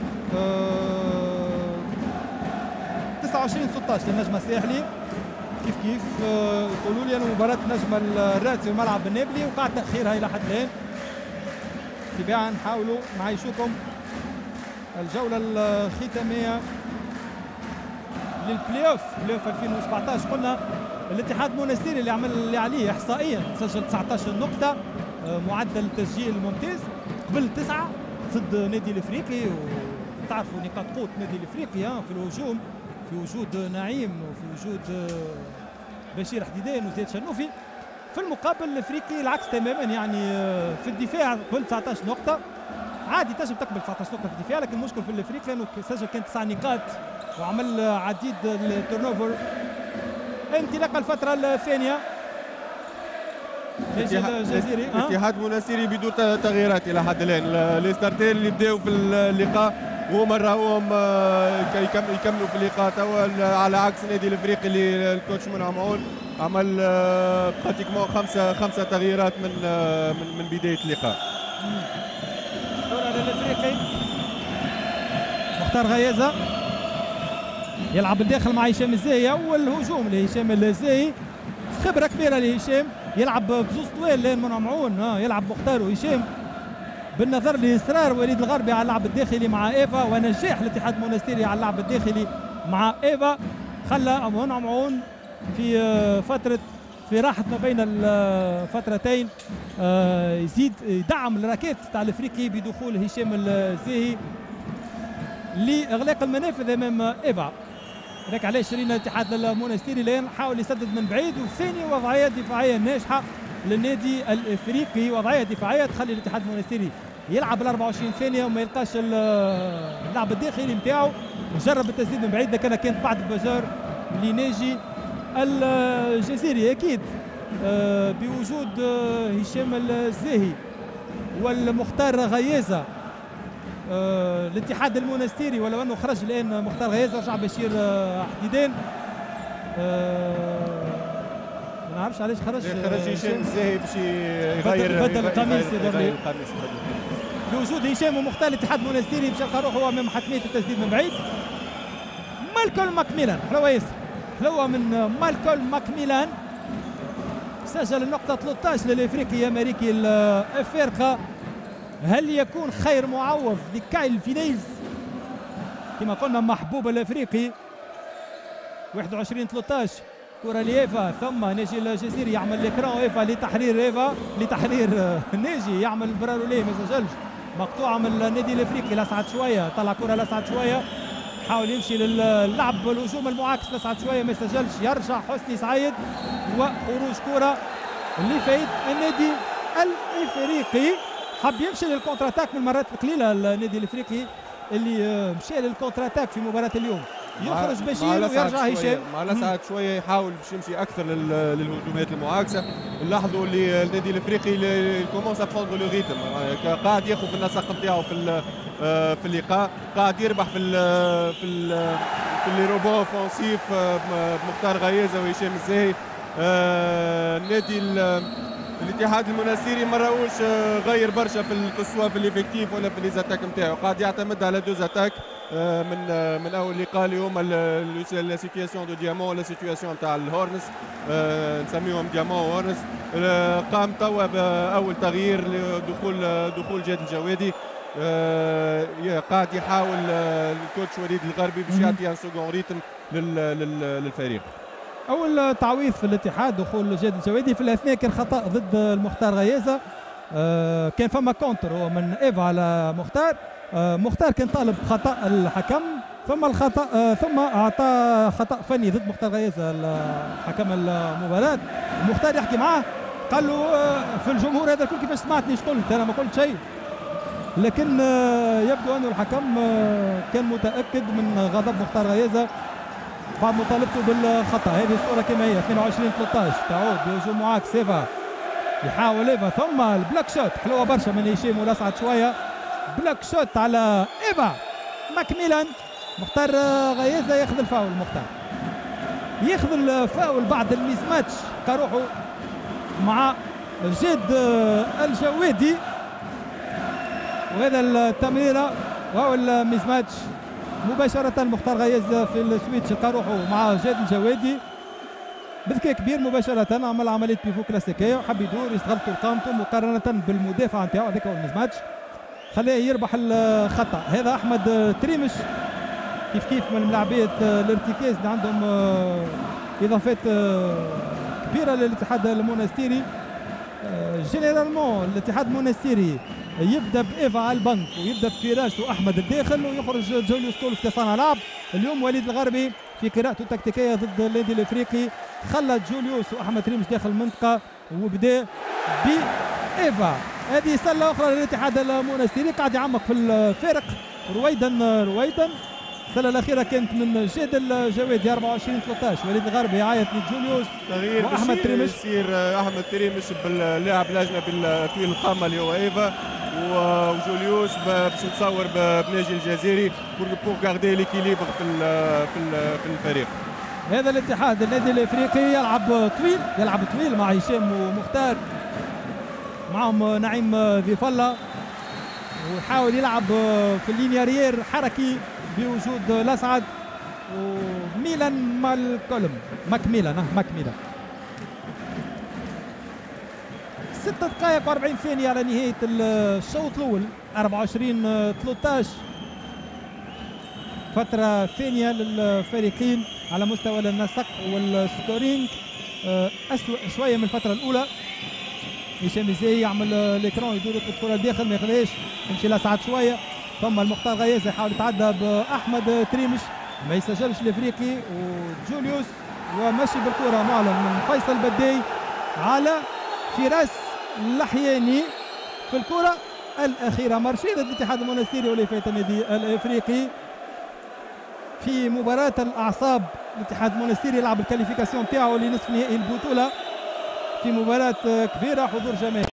أه تسعة وعشرين ستطاش للنجم الساحلي كيف كيف أه يقولوا لي أنه مباراة نجم الراتسي والملعب النابلي وقع تأخيرها إلى حد الآن. تباعا نحاولوا نعيشوكم الجولة الختامية للبلاي اوف بلاي اوف ألفين وسبعطاش. قلنا الاتحاد المونستيري اللي عمل اللي عليه احصائيا سجل تسعطاش نقطة معدل تسجيل ممتاز قبل تسعة ضد نادي الافريقي. وتعرفوا نقاط قوة نادي الافريقي في الهجوم في وجود نعيم وفي وجود بشير حديدان وزياد شنوفي. في المقابل الافريقي العكس تماما يعني في الدفاع قبل تسعطاش نقطة عادي تجب تقبل تسعطاش نقطة في الدفاع لكن المشكل في الافريقي لانه سجل كان تسع نقاط وعمل عديد التورنوفر. انطلاق الفترة الثانية الجزيري الاتحاد المونستيري بدون تغييرات الى حد الان. لي ستارتين اللي بداوا في اللقاء وهم راهم يكملوا في اللقاء توا على عكس النادي الافريقي اللي الكوتش منعم معون عمل براتيكمون خمسه خمسه تغييرات من من, من بدايه اللقاء. كرة للافريقي مختار غيازة يلعب الداخل مع هشام الزاهي. اول هجوم لهشام الزاهي خبره كبيره لهشام يلعب بزوز طويل لين منعمعون يلعب مختار وهشام بالنظر لاصرار وليد الغربي على اللعب الداخلي مع ايفا ونجاح الاتحاد المونستيري على اللعب الداخلي مع ايفا خلى منعمعون في فتره في راحه ما بين الفترتين يزيد يدعم الراكات تاع الافريقي بدخول هشام الزاهي لاغلاق المنافذ امام ايفا. هناك علاش شرينا الاتحاد المونستيري لين حاول يسدد من بعيد وثاني وضعيه دفاعيه ناجحه للنادي الافريقي وضعيه دفاعيه تخلي الاتحاد المونستيري يلعب ال أربعة وعشرين ثانيه وما يلقاش اللعب الداخلي نتاعو وجرب التسديد من بعيد لكن كانت بعد بجار لناجي الجزيري اكيد بوجود هشام الزاهي والمختار غيازه. آه الاتحاد المونستيري ولو انه خرج الان مختار غيازة رجع بشير آه حديدان. آه ما نعرفش علاش خرج خرج هشام الزاهي باش يغير بدل القميص بوجود هشام ومختار الاتحاد المونستيري باش يلقى روحه امام حتميه التسديد من بعيد. مالكول ماكميلان حلوه ياسر حلوه من مالكول ماكميلان سجل النقطه ثلاثطاش للافريقي امريكي الافارقه. هل يكون خير معوض لكايل فينيز كما قلنا محبوب الافريقي واحد وعشرين ثلاثطاش كرة لإيفا ثم ناجي الجزيري يعمل ليكرون إيفا لتحرير إيفا لتحرير ناجي يعمل براروليه ما سجلش، مقطوعة من النادي الافريقي. لسعد شوية طلع كرة لسعد شوية حاول يمشي للعب والهجوم المعاكس لسعد شوية ما سجلش، يرجع حسني سعيد وخروج كرة اللي فايت النادي الافريقي. حب يمشي للكونتر اتاك من المرات القليلة النادي الافريقي اللي مشى للكونتر اتاك في مباراة اليوم. يخرج بشير ويرجع هشام مع لسعد شويه يحاول باش يمشي اكثر للهجومات المعاكسه. نلاحظوا اللي النادي الافريقي كومونس ابروندر لو ريتم، قاعد ياخذ في النسق نتاعو في في اللقاء، قاعد يربح في ال في ال في لي روبو اوفونسيف بمختار غيازه وهشام الزاهي. النادي الاتحاد المنستيري ما راهوش غير برشا في السوا في ليفيكتيف ولا في ليزاتاك نتاعو، قاعد يعتمد على دوز اتاك من من اول لقاء اليوم. لا سيتياسيون دو ديامون ولا سيتياسيون تاع الهورنس، نسميهم ديامون وهورنس. قام توا باول تغيير لدخول دخول جاد الجوادي، قاعد يحاول الكوتش وليد الغربي باش يعطي ان سكون ريتم للفريق. اول تعويض في الاتحاد دخول جاد الجوادي، في الاثناء كان خطا ضد المختار غيازه، كان فما كونتر من ايفا على مختار، مختار كان طالب خطا الحكم، ثم الخطا ثم اعطى خطا فني ضد مختار غيازه حكم المباراه. مختار يحكي معاه قال له في الجمهور هذا الكل كيفاش سمعتني ايش قلت؟ انا ما قلت شيء، لكن يبدو أن الحكم كان متأكد من غضب مختار غيازة بعد مطالبته بالخطأ. هذه الصورة كما هي اثنين وعشرين ثلاثة عشر تعود بهجوم معاكس ايفا، يحاول ايفا ثم البلاك شوت حلوة برشا من هشام ولسعد شوية، بلاك شوت على ايفا ماكميلان. مختار غيازة ياخذ الفاول، مختار ياخذ الفاول بعد الميز ماتش كروحه مع جاد الجوادي، وهذا التمريره وهو الميز ماتش مباشره. مختار غياز في السويتش لقى روحه مع جاد الجوادي بذكاء كبير مباشره، عمل عمليه بيفو كلاسيكيه وحب يدور يستغل طول قامته مقارنه بالمدافع نتاعو، هذاك هو الميز ماتش خلاه يربح الخطا. هذا احمد تريمش كيف كيف من ملاعبيه الارتكاز اللي عندهم اضافات كبيره للاتحاد المونستيري. جينيرالمون الاتحاد المونستيري يبدا بايفا على البنك ويبدا بفراس واحمد الداخل ويخرج جوليوس كولف كصانع لعب. اليوم وليد الغربي في قراءته التكتيكيه ضد النادي الافريقي خلى جوليوس واحمد ريمش داخل المنطقه وبدا بايفا. هذه سله اخرى للاتحاد المونستيري قاعد يعمق في الفارق رويدا رويدا. السله الاخيره كانت من جاد الجوادي أربعة وعشرين ثلاثة عشر. وليد الغربي يعيط لجوليوس تغيير واحمد تريمش، يصير احمد تريمش باللاعب الاجنبي الطويل القامه اللي هو ايفا، وجوليوس باش نتصور بناجي الجزيري بور غاردي ليكيليبر في في الفريق. هذا الاتحاد النادي الافريقي يلعب طويل، يلعب طويل مع هشام ومختار، معهم نعيم ذي فله، ويحاول يلعب في اللينيا ريير حركي بوجود لسعد وميلان مالكولم ماكميلان ماكميلان. ستة دقائق وأربعين ثانية على نهاية الشوط الأول، أربعة وعشرين ثلاثة عشر. فترة ثانية للفريقين على مستوى النسق والسكورينج أسوأ شوية من الفترة الأولى. هشام الزاهي يعمل الإكران يدور الكرة الداخل ما ياخذهاش، يمشي لسعد شوية، ثم المختار غياز يحاول يتعدى بأحمد تريمش ما يسجلش الإفريقي، وجوليوس ومشي بالكرة معلن من فيصل بداي على فراس اللحياني في الكرة الأخيرة. مرشدة الاتحاد المونستيري واللي فات النادي الإفريقي في مباراة الأعصاب. الاتحاد المونستيري يلعب الكاليفيكاسيون تاعو لنصف نهائي البطولة في مباراة كبيرة حضور جماهيري.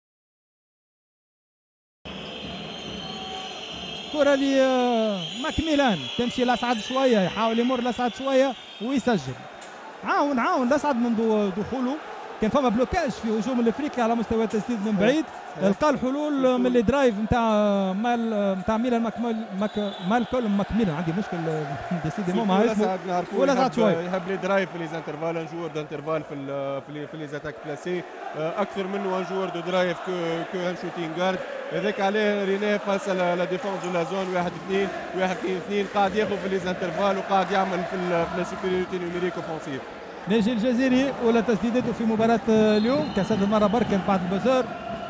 كرة لماكميلان تمشي لأسعد شوية، يحاول يمر لأسعد شوية ويسجل. عاون عاون لأسعد منذ دخوله، كان فما بلوكاج في هجوم الافريقي على مستوى التسديد من بعيد، لقى الحلول من الدرايف نتاع مال نتاع ميلان ماكمل ماك مالكولم ماكميلان. عندي مشكل ديسيديمون مع اسمه ولا ساعد شوي يحب لي درايف في لي زانترفال، ان جوور دانترفال في ال في لي زاتاك بلاسي اكثر منه ان جوور دو درايف كو كو ان شوتينغ جارد. هذاك عليه رينيه فاس لا ديفونس دو لا زون واحد اثنين واحد اثنين اثنين قاعد ياخذ في لي زانترفال وقاعد يعمل في لا سوبيريوريتي نيميريك اوفونسيف. ناجي الجزيري ولا تسديداته في مباراة اليوم كسدد مرة بركة بعد البزار.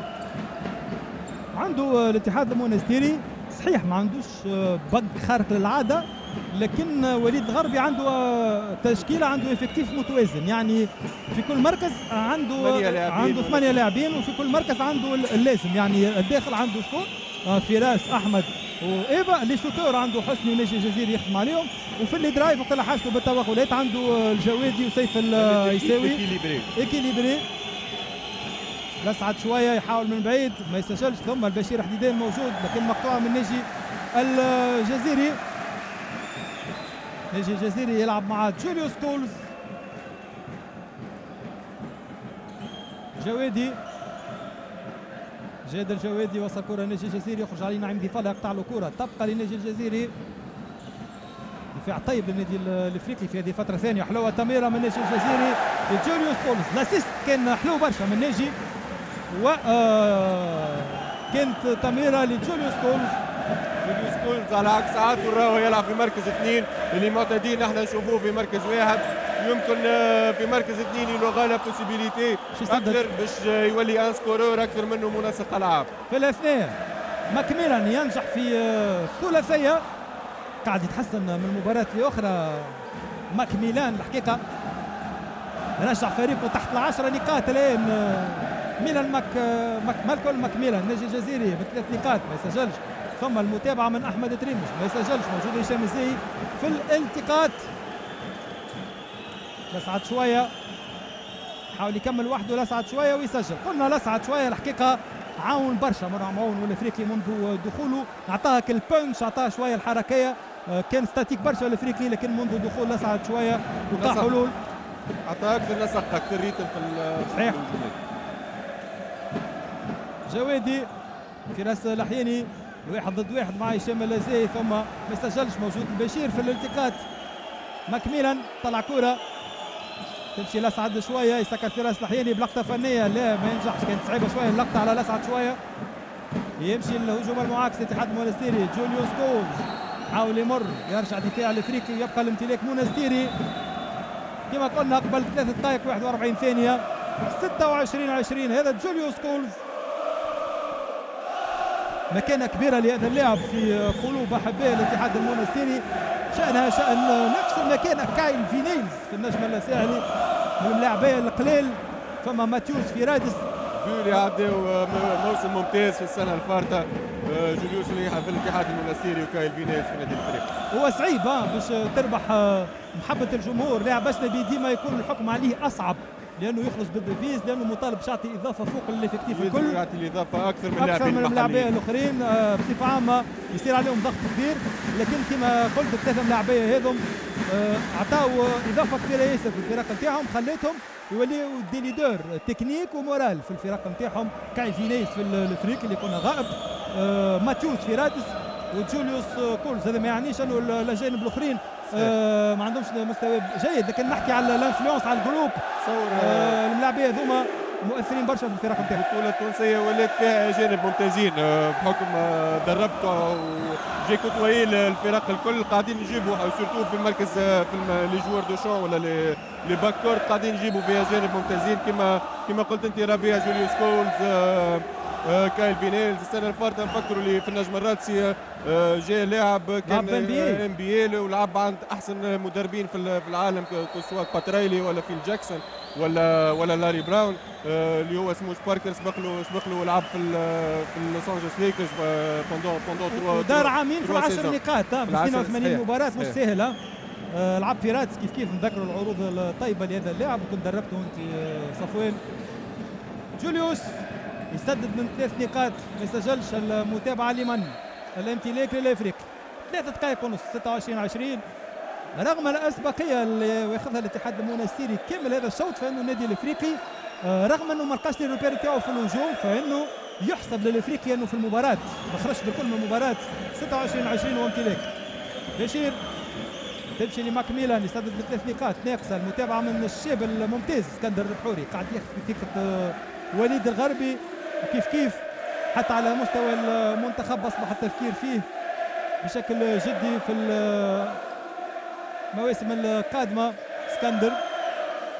عنده الاتحاد المونستيري صحيح ما عندوش بق خارق للعادة، لكن وليد الغربي عنده تشكيلة، عنده افكتيف متوازن، يعني في كل مركز عنده عنده ثمانية لاعبين وفي كل مركز عنده اللازم، يعني الداخل عنده شكون؟ فراس احمد وايفا، اللي شوتور عنده حسني وناجي الجزيري يخدم عليهم، وفي اللي درايف وقت حاجته بالتوغلات عنده الجوادي وسيف العيساوي اكيليبري. لسعد شويه يحاول من بعيد ما يسجلش، ثم البشير حديدان موجود لكن مقطوعه من ناجي الجزيري. ناجي الجزيري يلعب مع جوليوس كولز. جوادي جاد الجوادي وصل كرة ناجي الجزيري، يخرج عليه نعيم ديفالا يقطع له كرة تبقى لناجي الجزيري. دفاع طيب للنادي الافريقي في هذه الفترة الثانية. حلوة تمريرة من ناجي الجزيري لجوليوس كولز، لاسيست كان حلو برشا من ناجي و آه كانت تمريرة لجوليوس كولز. جوليوس كولز على عكس عادته راهو يلعب في مركز اثنين، اللي معتادين احنا نشوفوه في مركز واحد، يمكن في مركز اثنين يلغى له بوسيبيليتي اكثر باش يولي ان سكورور اكثر منه منسق العاب. في الاثناء ماكميلان ينجح في الثلاثيه، قاعد يتحسن من مباراه لاخرى. ماكميلان الحقيقه رجع فريقه تحت العشرة نقاط الان. ميلان ماك ماك مالكول ماكميلان ناجي الجزيري بثلاث نقاط ما يسجلش، ثم المتابعه من احمد تريمش ما يسجلش، موجود هشام الزي في الالتقاط. لسعد شويه حاول يكمل وحده لسعد شويه ويسجل. قلنا لسعد شويه الحقيقه عاون برشا مرة معاون والافريقي منذ دخوله، اعطاها كل بنش، اعطاها شويه الحركيه، كان ستاتيك برشا الافريقي لكن منذ دخول لسعد شويه وقع حلول، اعطاها اكثر نسق اكثر ريتم في صحيح. جوادي فراس الحياني واحد ضد واحد مع هشام اللازي ثم ما يسجلش، موجود البشير في الالتقاط. ماكميلان طلع كرة تمشي لسعد شويه يسكر فراس الحياني بلقطه فنيه، لا ما ينجحش، كانت صعيبه شويه اللقطه على لسعد شويه. يمشي الهجوم المعاكس لاتحاد المونستيري. جوليوس كولز حاول يمر يرجع دفاع الافريقي يبقى الامتلاك مونستيري كما قلنا قبل ثلاث دقائق واحد وأربعين ثانيه. ستة وعشرين عشرين هذا جوليوس كولز، مكانه كبيره لهذا اللاعب في قلوب احباء الاتحاد المونستيري، شأنها شأن نفس المكان كايل فينيلز في النجم الساحلي من اللاعبين القليل. فما ماتيوس فيرادس اللي عداو موسم ممتاز في السنه الفارطه، جوليوس اللي في الاتحاد المونستيري وكايل فينيلز في نادي الفريق. هو صعيب باش تربح محبه الجمهور، لاعب اجنبي ديما يكون الحكم عليه اصعب لانه يخلص بالديفيز، لانه مطالب يعطي اضافه فوق الافكتيف الكل، يعطي الاضافه اكثر من اكثر من اللاعبين الاخرين بصفه عامه يصير عليهم ضغط كبير، لكن كما قلت الثلاثه لاعبيه هذم اعطاو اضافه كبيره ياسر في الفرق نتاعهم، خليتهم يوليو دي ليدر تكنيك ومورال في الفرق نتاعهم. كاي فينيس في الفريق اللي كنا غائب، ماتيوس فيرادس وجوليوس كولز. هذا ما يعنيش انه الاجانب الاخرين آه ما عندهمش مستوى جيد، لكن نحكي على الانفلونس على الجروب. تصور آه اللاعبين هذوما مؤثرين برشا في الفرق نتاعهم. البطوله التونسيه ولات فيها اجانب ممتازين بحكم دربت وجي كوتوي الفرق الكل قاعدين يجيبوا سورتو في المركز في لي جوار دو شون ولا لي لي باك كورت قاعدين يجيبوا فيها اجانب ممتازين كما كما قلت انت ربيع جوليوس كولز آه آه كايل فينيلز. السنه الفارطه نفكروا اللي في النجم الراتسي آه جاء لاعب كان ام بي اي ولعب عند احسن مدربين في العالم سواء باتريلي ولا فيل جاكسون ولا ولا لاري براون آه اللي هو اسمه سباركر، سبق له سبق له لعب في في لوس انجلوس ليكرز بوندون بوندون تروا دار عامين في عشر نقاط في اثنين وثمانين مباراه مش سهله. آه لعب في راتس كيف كيف نذكروا العروض الطيبه لهذا اللاعب وكنت دربته انت صفوان. جوليوس يسدد من ثلاث نقاط ما يسجلش، المتابعه لمن؟ الامتلاك للافريق. ثلاث دقائق ونص ستة وعشرين عشرين رغم الاسبقيه اللي واخذها الاتحاد المونستيري كمل هذا الشوط، فانه النادي الافريقي رغم انه ما لقاش الروبير تاعو في الهجوم فانه يحسب للافريقي انه في المباراه ما خرجش بكل من المباراه. ستة وعشرين عشرين وامتلاك. بشير تمشي لماكميلان يسدد بثلاث نقاط ناقصه، المتابعه من الشاب الممتاز اسكندر البحوري قاعد ياخذ في ثقه وليد الغربي كيف كيف حتى على مستوى المنتخب اصبح التفكير فيه بشكل جدي في المواسم القادمه. اسكندر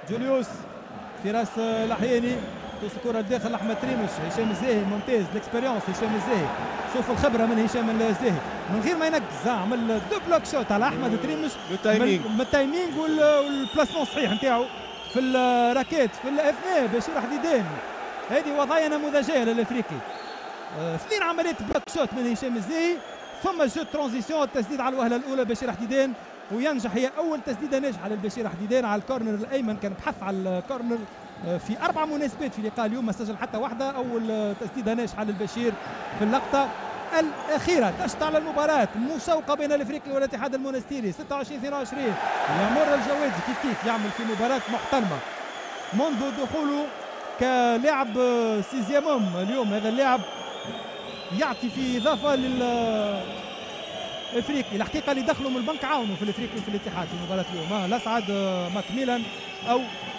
جوليوس فراس الأحياني توصل الكرة لداخل أحمد تريمش. هشام الزاهي ممتاز الاكسبيريونس. هشام الزاهي شوف الخبرة من هشام الزاهي من غير ما ينقز عمل دو بلوك شوت على أحمد تريمش من التايمينغ والبلاسمون صحيح نتاعو في الراكيت في الأثناء بشير حديدان. هذه وضعية نموذجية للأفريقي. اثنين عمليات بلوك شوت من هشام الزاهي ثم جو ترانزيسيون التسديد على الوهلة الأولى بشير حديدان وينجح. هي أول تسديدة ناجحة للبشير حديدان على الكورنر الأيمن. كان بحث على الكورنر في أربع مناسبات في لقاء اليوم ما سجل حتى واحدة. أول تسديدة ناجحة للبشير في اللقطة الأخيرة تشتعل المباراة مشوقة بين الأفريقي والاتحاد المونستيري. ستة وعشرين اثنين وعشرين يمر الجوادي كيف كيف يعمل في مباراة محترمة منذ دخوله كلاعب سيزياموم اليوم. هذا اللاعب يعطي في إضافة للأفريقي. الحقيقة اللي دخلوا من البنك عاونوا في الأفريقي في الاتحاد في مباراة اليوم. لا سعد ماكميلان أو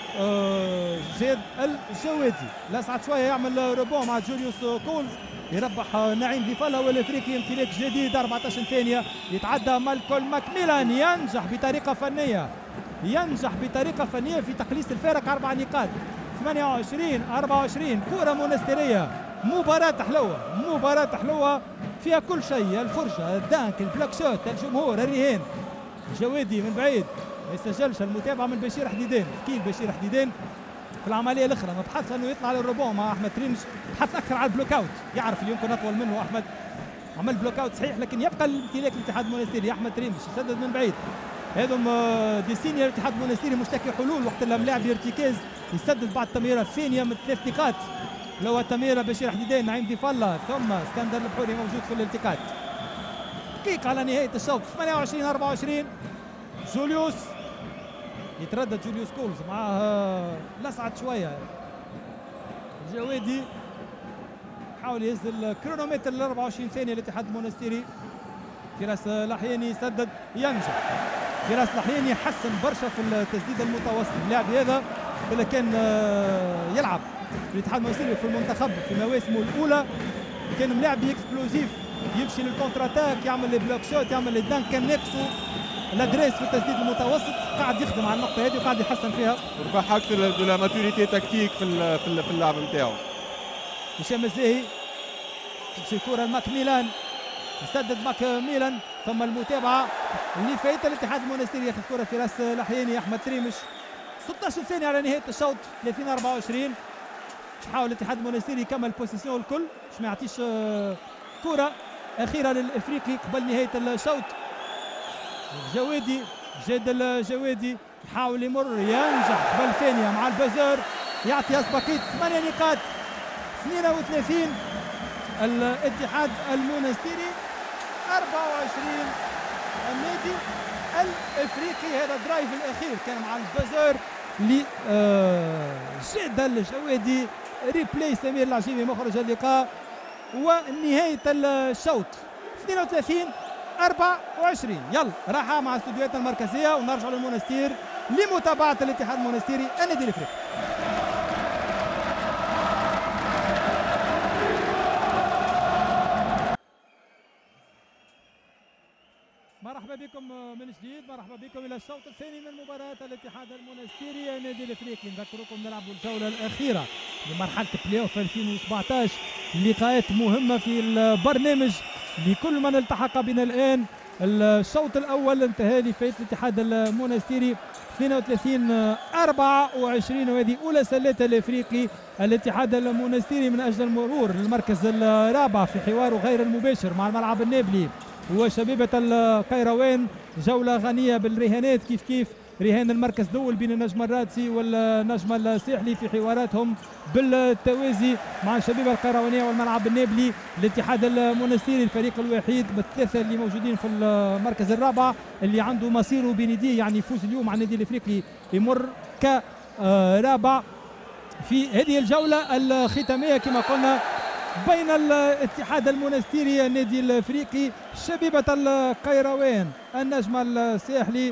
جاد الجوادي. لا سعد شوية يعمل روبون مع جوليوس كولز يربح نعيم ديفالا والافريقي امتلاك جديد. أربعة عشر ثانية يتعدى مالكول ماكميلان ينجح بطريقة فنية ينجح بطريقة فنية في تقليص الفارق أربع نقاط. ثمانية وعشرين أربعة وعشرين كرة منستيرية. مباراة حلوة مباراة حلوة فيها كل شيء. الفرجة الدانك البلوك شوت الجمهور الرهان. جوادي من بعيد ما يسجلش. المتابعة من بشير حديدان كيل بشير حديدان في العملية الأخرى ما بحث أنه يطلع للروبون مع أحمد تريمش. بحث أكثر على البلوك أوت يعرف اللي يمكن أطول منه أحمد. عمل بلوك أوت صحيح لكن يبقى الامتلاك الاتحاد المونستيري. أحمد تريمش يسدد من بعيد. هذم دي سينيور الاتحاد المونستيري مشتكي حلول وقت اللي ملاعب ارتكاز يسدد بعد التمريرة الثانية من ثلاث نقاط. لو التمريرة بشير حديدان نعيم ديفالا ثم اسكندر البحوري موجود في الالتقاط. دقيقة على نهاية الشوط. ثمانية وعشرين أربعة وعشرين جوليوس يتردد جوليوس كولز معاه لسعد شويه. الجوادي حاول يهز الكرونومتر ل أربعة وعشرين ثانيه الاتحاد المونستيري. فراس الأحياني يسدد ينجح. فراس الأحياني حسن برشا في التسديد المتوسط. اللاعب هذا اللي كان يلعب في الاتحاد المونستيري في المنتخب في مواسمه الاولى كان ملاعب اكسبلوزيف يمشي للكونتر يعمل لي بلوك شوت يعمل لي دانك. كان ناقصه الادريس في التسديد المتوسط. قاعد يخدم على النقطه هذه وقاعد يحسن فيها. ربح اكثر دو لا ماتوريتي تكتيك في في اللعب نتاعو. هشام الزاهي تمشي الكره لماك ميلان يسدد ماك ميلان ثم المتابعه اللي فايته الاتحاد المونستيري ياخذ كره في راس الاحياني احمد تريمش. ستة عشر ثانيه على نهايه الشوط. ثلاثين أربعة وعشرين حاول الاتحاد المونستيري يكمل البوزيسيون الكل باش ما يعطيش كره اخيره للافريقي قبل نهايه الشوط. جوادي جاد الجوادي يحاول يمر ينجح قبل ثانية مع البزر يعطي اسباكيت. ثمانية نقاط اثنين وثلاثين الاتحاد المونستيري أربعة وعشرين النادي الافريقي. هذا الدرايف الاخير كان مع البزر ل جاد الجوادي. ريبلاي سمير العجيمي مخرج اللقاء ونهاية الشوط. اثنين وثلاثين أربعة وعشرين. يلا راحة مع استوديوهاتنا المركزية ونرجع للمونستير لمتابعة الاتحاد المونستيري النادي الافريقي. مرحبا بكم من جديد. مرحبا بكم الى الشوط الثاني من مباراة الاتحاد المونستيري النادي الافريقي. نذكركم نلعبوا الجولة الأخيرة لمرحلة بلاي اوف ألفين وسبعطاش. لقاءات مهمة في البرنامج لكل من التحق بنا الآن. الشوط الأول انتهى لفائدة الاتحاد المونستيري اثنين وثلاثين أربعة وعشرين وهذه أولى سلات الافريقي. الاتحاد المونستيري من أجل المرور للمركز الرابع في حواره غير المباشر مع الملعب النابلي وشبيبة القيروان. جولة غنية بالرهانات كيف كيف رهان المركز الأول بين النجم الرادسي والنجم الساحلي في حواراتهم بالتوازي مع شبيبة القيروانية والملعب النابلي. الاتحاد المونستيري الفريق الوحيد بالثلاثة اللي موجودين في المركز الرابع اللي عنده مصيره بنديه يعني يفوز اليوم على النادي الافريقي يمر كرابع في هذه الجولة الختامية كما قلنا بين الاتحاد المونستيري النادي الافريقي شبيبة القيروان النجم الساحلي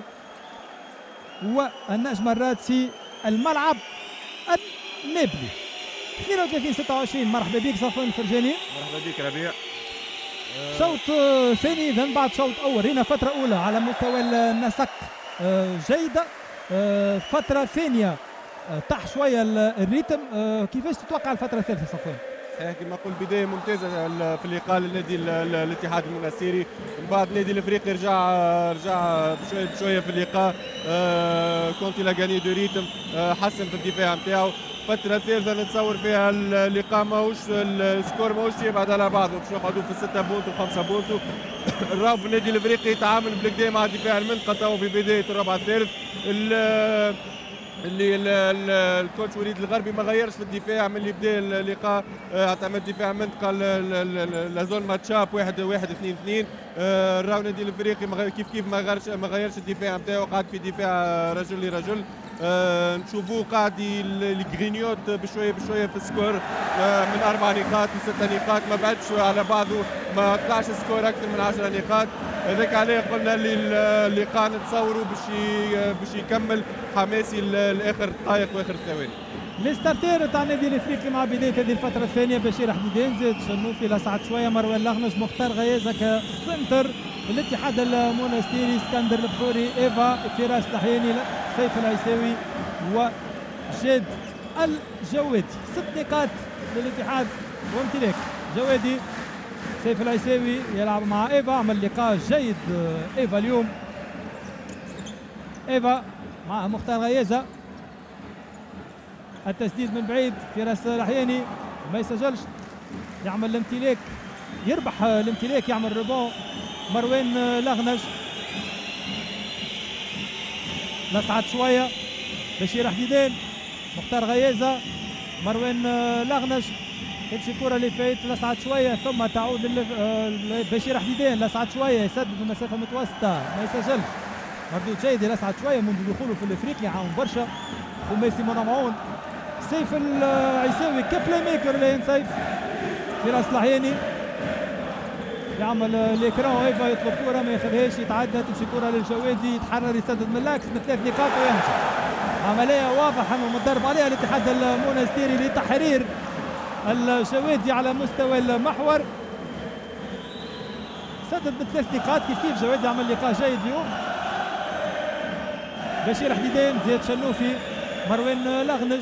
والنجم الرادسي الملعب النابلي. اثنين وثلاثين ستة وعشرين. مرحبا بك صفوان فرجاني. مرحبا بك ربيع. شوط ثاني اذا بعد شوط اول. هنا فترة اولى على مستوى النسق جيدة. فترة ثانية طاح شويه الريتم. كيفاش تتوقع الفتره الثالثه صفوان؟ كما قلت بدايه ممتازه في اللقاء للنادي الاتحاد المنستيري. من بعد النادي الافريقي رجع رجع بشويه بشويه في اللقاء. كونتي لا غاني دو ريتم، حسن في الدفاع نتاعو. الفترة الثالثة نتصور فيها اللقاء ماهوش السكور ماهوش يبعد على بعضه، باش نقعدوا في ستة بونتو وخمسة بونتو. الراو في النادي الافريقي يتعامل بالكدا مع دفاع المنطقة تو في بداية الربع الثالث. اللي الكوتش وليد الغربي ما غيرش في الدفاع من اللي بدا اللقاء، اعتمد دفاع منطقه لا زون ماتشاب واحد واحد اثنين اثنين. الراو النادي الافريقي كيف كيف ما غيرش ما غيرش الدفاع نتاعو، قاعد في دفاع رجل لرجل. آه نشوفوه قاعد الجرينيوت بشويه بشويه في السكور، آه من اربع نقاط لست نقاط، ما بعدش على بعضه، ما طلعش السكور اكثر من عشر نقاط. هذاك عليه قلنا اللي اللقاء نتصوروا باش باش يكمل حماسي لاخر دقائق واخر ثواني. الستارتير تاع النادي الافريقي مع بدايه هذه الفتره الثانيه: بشير حديدين، زيد شنوفي، لسعد شويه، مروان لغنش، مختار غيازه كسنتر. الاتحاد المونستيري: اسكندر البحوري، ايفا، فراس لحياني، سيف العيساوي وجاد الجوادي. ست نقاط للاتحاد وامتلاك. جوادي، سيف العيساوي يلعب مع ايفا، عمل لقاء جيد ايفا اليوم. ايفا مع مختار غيازه، التسديد من بعيد، فراس لحياني ما يسجلش، يعمل الامتلاك، يربح الامتلاك، يعمل ريبون. مروان لغنش، لسعد شويه، بشير حديدين، مختار غيازه، مروان لغنش، تمشي الكره اللي فايت لسعد شويه ثم تعود لبشير حديدين. لسعد شويه يسدد من مسافه متوسطه ما يسجلش، مردود جيد لسعد شويه منذ دخوله في الافريقي، عاون برشا خماسي منعمون. سيف العيساوي كبلاي ميكر لين سيف. فراس لحياني يعمل الاكران، ايفا يطلب كره ما ياخذهاش، يتعدى، تمشي كره للجوادي، يتحرر، يسدد من الاكس من ثلاث نقاط ويمشي. عمليه واضحه متدرب عليها الاتحاد المونستيري لتحرير الجوادي على مستوى المحور. سدد بثلاث نقاط كيف كيف. جوادي عمل لقاء جيد اليوم. بشير حديدين، زياد شنوفي، مروان لغنج،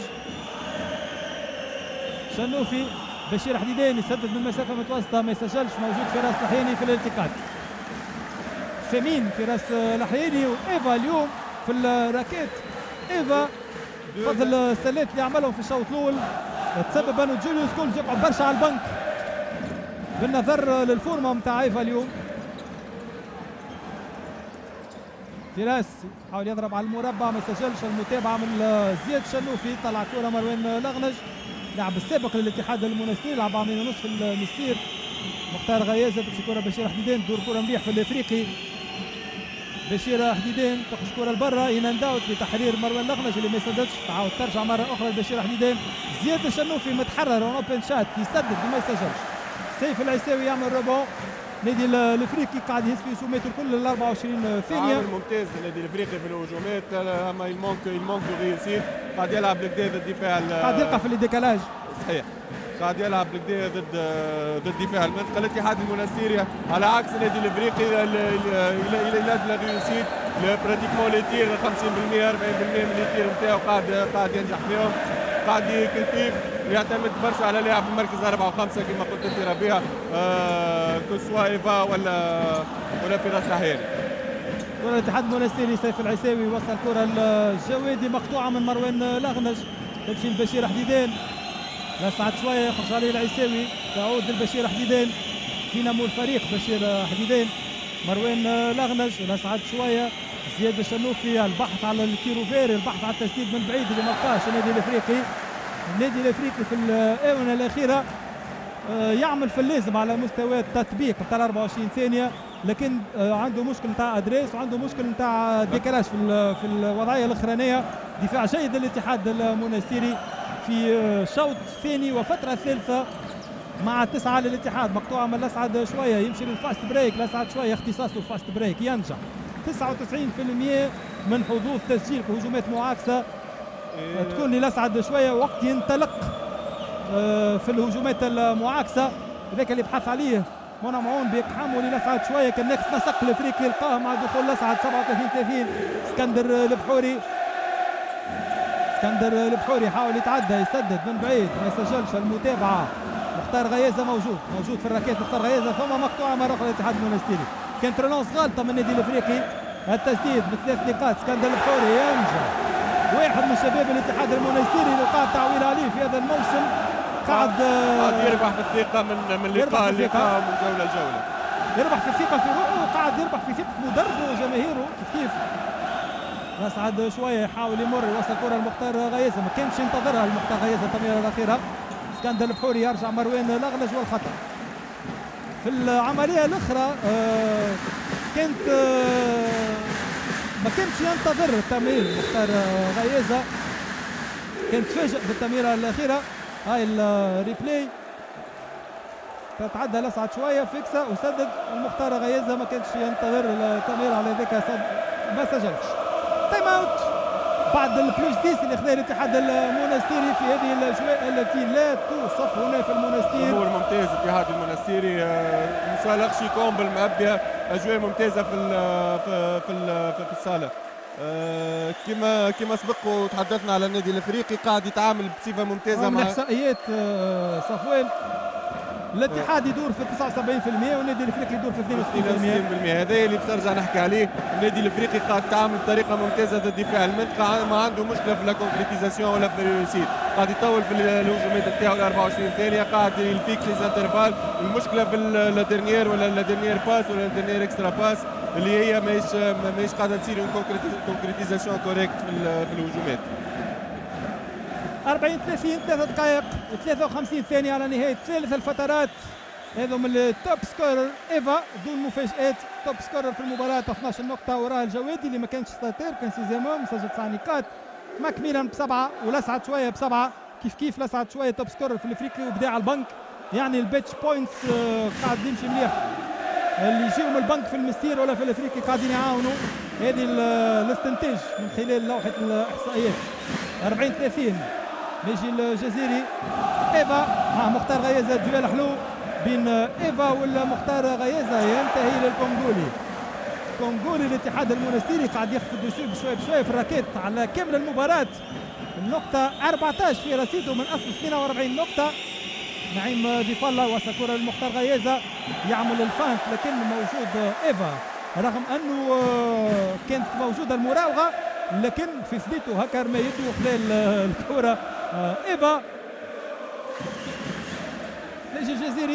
شنوفي، بشير حديدين يسدد من مسافه متوسطه ما يسجلش، موجود فراس لحياني في الالتقاط. ثمين فراس لحياني وايفا اليوم في الراكيت. ايفا فضل السلات اللي عملهم في الشوط الاول تسبب انه جوليوس كولز يقعد برشا على البنك بالنظر للفورمه نتاع ايفا اليوم. فراس حاول يضرب على المربع ما يسجلش، المتابعه من زياد شنوفي، طلع كره مروان لغنج، لاعب السابق للاتحاد المونستيري، لعب عامين ونصف المسير. مختار غيازه، تمشي كره بشير حديدين، دور كره مليح في الافريقي. بشير حديدين تخش كره لبرا، يننداوت بتحرير مروان لغنج اللي ما يسددش، تعاود ترجع مره اخرى لبشير حديدين. زياد الشنوفي متحرر اون اوبن شات، يسدد وما يسجلش. سيف العيساوي يعمل ريبون. نادي الافريقي قاعد يهز في سوميته كل ال أربعة وعشرين ثانيه. عامل ممتاز النادي الافريقي في الهجومات، اما يمونك يمونك دو ريوسيت، قاعد يلعب بالكدا ضد الدفاع، قاعد يلقى في الديكالاج. صحيح، قاعد يلعب بالكدا ضد ضد دفاع المنطقه. الاتحاد المونستيري على عكس النادي الافريقي الى لا ريوسيت، براتيكمون لي تير خمسين بالمئة أربعين بالمئة من التير نتاعو قاعد قاعد ينجح فيهم، قاعد كيف يعتمد برشا على لاعب في المركز أربعة وخمسة كما قلت انت ربيع، آه كسوا ايفا ولا ولا فراس لحياني. كرة الاتحاد المونستيري، سيف العيساوي وصل كرة الجوادي مقطوعة من مروان لغنج، تمشي لبشير حديدين، لسعد شوية يخرج عليه العيساوي، تعود لبشير حديدين، دينامو الفريق بشير حديدين، مروان لغنج، لسعد شوية، زياد الشنوفي، البحث على الكيروفيري، البحث على التسديد من بعيد اللي ما لقاش النادي الافريقي. النادي الافريقي في الاونه الاخيره يعمل في اللازم على مستوى التطبيق بتاع أربعة وعشرين ثانيه، لكن عنده مشكل نتاع ادريس وعنده مشكل نتاع ديكالاج في في الوضعيه الاخرانيه. دفاع جيد للاتحاد المونستيري في شوط ثاني وفتره ثالثه مع تسعه للاتحاد، مقطوعه من لسعد شويه، يمشي للفاست بريك، لسعد شويه اختصاصه الفاست بريك ينجح. تسعة وتسعين بالمئة من حظوظ تسجيل في هجومات معاكسه تكون للاسعد شويه وقت ينطلق في الهجومات المعاكسه، ذاك اللي بحث عليه منى معون بيقحموا للاسعد شويه، كان ناقص نسق الافريقي يلقاه مع دخول لسعد سبعة وثلاثين ثلاثين. اسكندر البحوري، اسكندر البحوري يحاول يتعدى يسدد من بعيد ما يسجلش. المتابعه مختار غيازه موجود موجود في الراكيت. مختار غيازه ثم مقطوعه مره اخرى الاتحاد المونستيري. كانت ريلونس غلطه من النادي الافريقي. التسديد بثلاث نقاط. اسكندر البحوري ينجح واحد من شباب الاتحاد المونستيري اللي قاعد تعويل عليه في هذا الموسم. قاعد قاعد يربح في الثقه من من لقاء لقاء من جوله لجوله. يربح في الثقه في روحه وقاعد يربح في ثقه مدربه وجماهيره. كيف كيف نسعد شويه يحاول يمر يوصل كره لمختار غيازه. ما كانش ينتظرها المختار غيازه التمريره الاخيره. اسكندر البحوري يرجع مروان الاغلج والخطا. في العمليه الاخرى آه كانت آه ما كانش ينتظر التمرير مختار غيازه. كان تفاجئ بالتمريره الاخيره. هاي الريبلاي تتعدى لسعد شويه فيكسا وسدد. المختار غيازه ما كانش ينتظر التمريره على ذاك ما سجلش. تايم اوت بعد البلوس ديس اللي خذا الاتحاد المونستيري في هذه الاجواء التي لا توصف هنا في المونستير. جمهور ممتاز الاتحاد المونستيري. مساء لخشي كومبل مأبية اجواء ممتازه في في في, في الصاله. أه كما كما سبق وتحدثنا على النادي الافريقي قاعد يتعامل بصفه ممتازه مع الاحصائيات. أه صفوان الاتحاد يدور في تسعة وسبعين بالمئة والنادي الافريقي يدور في اثنين وستين بالمئة. هذا اللي بترجع نحكي عليه. النادي الافريقي قاعد يتعامل بطريقه ممتازه ضد دفاع المنطقه. ما عنده مشكله في لا كونكريتيزاسيون ولا في الريوسيت. قاعد يطول في الهجومات نتاعو أربعة وعشرين ثانيه. قاعد يفيك لي انترفال. المشكله في لا ديرنيير ولا لا ديرنيير باس ولا لا ديرنيير اكسترا باس اللي هي ماهيش ماهيش قاعده تصير كونكريتيزاسيون كوريكت في, في الهجومات. أربعين ثلاثين ثلاثة دقائق وثلاثة وخمسين ثانية على نهاية ثالث الفترات. هذا من التوب سكورر ايفا دون مفاجآت. توب سكورر في المباراة اثناش نقطة وراء الجوادي اللي ما كانش ستاتير كان سيزيموم مسجل تسع نقاط. ماكميلان بسبعة ولسعد شوية بسبعة. كيف كيف لسعد شوية توب سكورر في الافريقي وبدا على البنك. يعني البيتش بوينتس قاعد يمشي مليح. اللي يجيو من البنك في المستير ولا في الافريقي قاعدين يعاونوا هذه الاستنتاج من خلال لوحة الاحصائيات. أربعين ثلاثين نجي الجزيري ايفا مع مختار غيازه. دويل حلو بين ايفا والمختار غيازه ينتهي للكونغولي. كونغولي الاتحاد المونستيري قاعد ياخذ الدسوق بشوي بشوي في الراكيت على كامل المباراه. النقطه أربعطاش في رصيده من اصل اثنين وأربعين نقطه. نعيم ديفالا وصل كره للمختار غيازه يعمل الفانت لكن موجود ايفا رغم انه كانت موجوده المراوغه لكن في ثبيته هكا ما يده خلال الكره. ايفا نجي الجزيري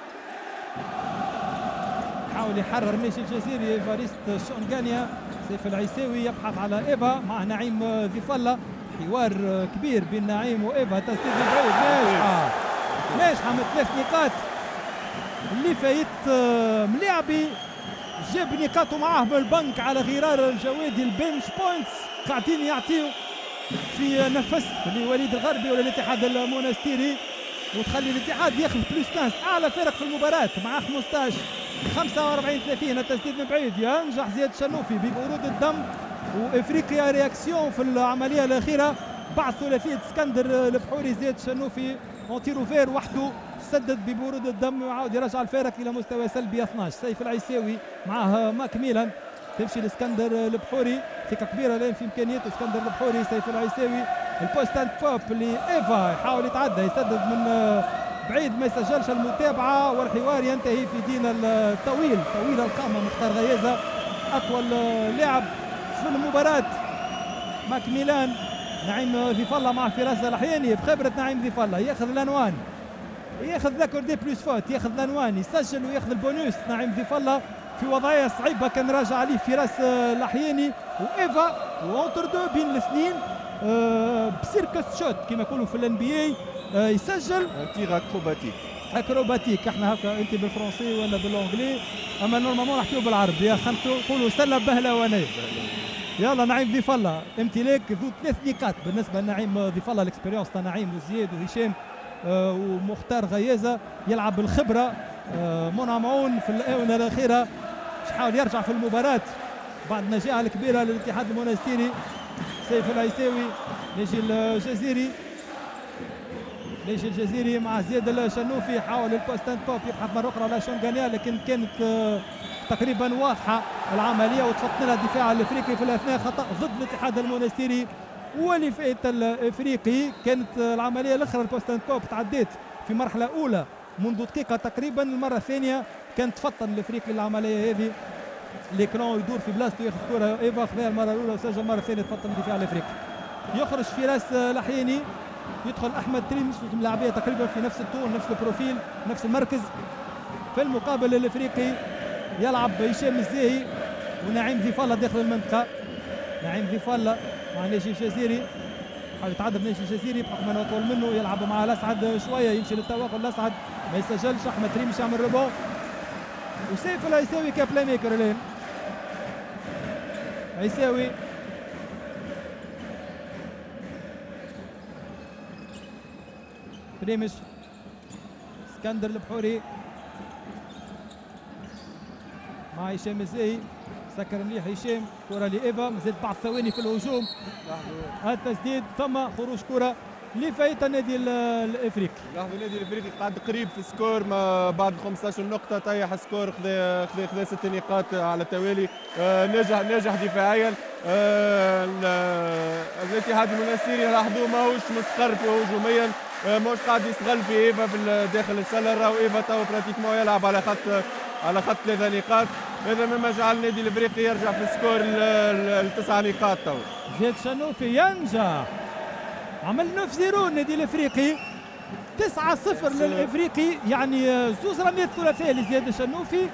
حاول يحرر ماشي الجزيري. ايفاريست شونغانيا سيف العيساوي يبحث على ايفا مع نعيم ديفالا. حوار كبير بين نعيم وايفا. تسديد من بعيد ناجحه ناجحه من ثلاث نقاط. اللي فايت ملاعبي جاب نقاطه معاه من البنك على غرار الجوادي. البنش بوينتس قاعدين يعطيو في نفس لوليد الغربي ولا الاتحاد المونستيري وتخلي الاتحاد ياخذ بلوس خمسة اعلى فرق في المباراه مع خمسطاش. خمسة وأربعين ثلاثين التسديد من بعيد ينجح زياد شنوفي ببرود الدم وافريقيا رياكسيون في العمليه الاخيره بعد ثلاثيه اسكندر البحوري. زياد شنوفي اونتيروفير وحده سدد ببرود الدم ويعاود يرجع الفارق الى مستوى سلبي اثناش. سيف العيساوي معه ماكميلان تمشي لاسكندر البحوري. ثقه كبيره الان في امكانياته اسكندر البحوري. سيف العيساوي البوست اند بوب لايفا يحاول يتعدى يسدد من بعيد ما يسجلش. المتابعه والحوار ينتهي في دين الطويل طويل القامه مختار غيازه اطول لاعب في المباراه. ماكميلان نعيم ديفالا مع فراس الاحياني بخبره نعيم ديفالا ياخذ العنوان ياخذ ذاكر دي بلوس فوت ياخذ العنوان يسجل وياخذ البونوس. نعيم ديفالا في وضعيه صعيبه كان راجع عليه فراس الاحياني وايفا وانتر دو بين الاثنين أه بسيركس شوت كما يقولوا في الان بي اي. أه يسجل تيغ اكروباتيك اكروباتيك. احنا هكا انت بالفرنسي ولا بالانجلي اما نورمالمون نحكيو بالعربي. خلينا نقولوا سله بهلوانيه. يلا نعيم ديفالا امتلاك ذو ثلاث نقاط بالنسبه لنعيم ديفالا. الاكسبيريونس تاع نعيم وزياد وهشام أه ومختار غيازه يلعب بالخبره. أه منى معون في الاونه الاخيره يحاول يرجع في المباراه بعد النجاح الكبيره للاتحاد المونستيري. سيف العيساوي نجي الجزيري نجي الجزيري مع زياد الشنوفي حاول البوست اند بوب يبحث مره اخرى على شونغانيا لكن كانت أه تقريبا واضحه العمليه وتفطن لها الدفاع الافريقي في الاثناء. خطا ضد الاتحاد المونستيري واللي فات الافريقي. كانت العمليه الاخرى البوست كوب تعديت في مرحله اولى منذ دقيقه تقريبا. المره الثانيه كانت تفطن الافريقي العمليه هذه، ليكرون يدور في بلاصته ياخذ كره ايفا خذها المره الاولى وسجل المره الثانيه تفطن الدفاع الافريقي. يخرج فراس لحياني، يدخل احمد تريمش لاعبيه تقريبا في نفس الطول نفس البروفيل نفس المركز. في المقابل الافريقي يلعب هشام الزاهي ونعيم ذيفالا داخل المنطقه. نعيم ذيفالا مع ناجي الجزيري، حاول يتعدى ناجي الجزيري بحكم انه اطول منه، يلعب مع الاسعد شويه يمشي للتوغل الاسعد ما يسجلش. احمد تريمش يعمل ريبون وسيف العيساوي كبلاي ميكر الان. عيساوي تريمش اسكندر البحوري مع هشام الزاهي، سكر مليح هشام، كرة لإيفا مازال بعض ثواني في الهجوم. التسديد ثم خروج كرة لفايت النادي الافريقي. لاحظوا النادي الافريقي قاعد قريب في السكور ما بعد خمسطاش نقطة، طيح السكور خذا خذا خذا ست نقاط على التوالي. آه نجح نجح دفاعيا. آه الاتحاد المنستيري لاحظوا ماهوش مستقر هجوميا، آه ماهوش قاعد يستغل في ايفا في داخل السله. راهو ايفا تو براتيكمون يلعب على خط على خط ثلاثة نقاط، هذا مما جعل النادي الافريقي يرجع في السكور لتسع نقاط. تو زياد شنوفي ينجح، عمل تسعة صفر النادي الافريقي، تسعة صفر للافريقي، يعني زوز رميات ثلاثيه لزياد الشنوفي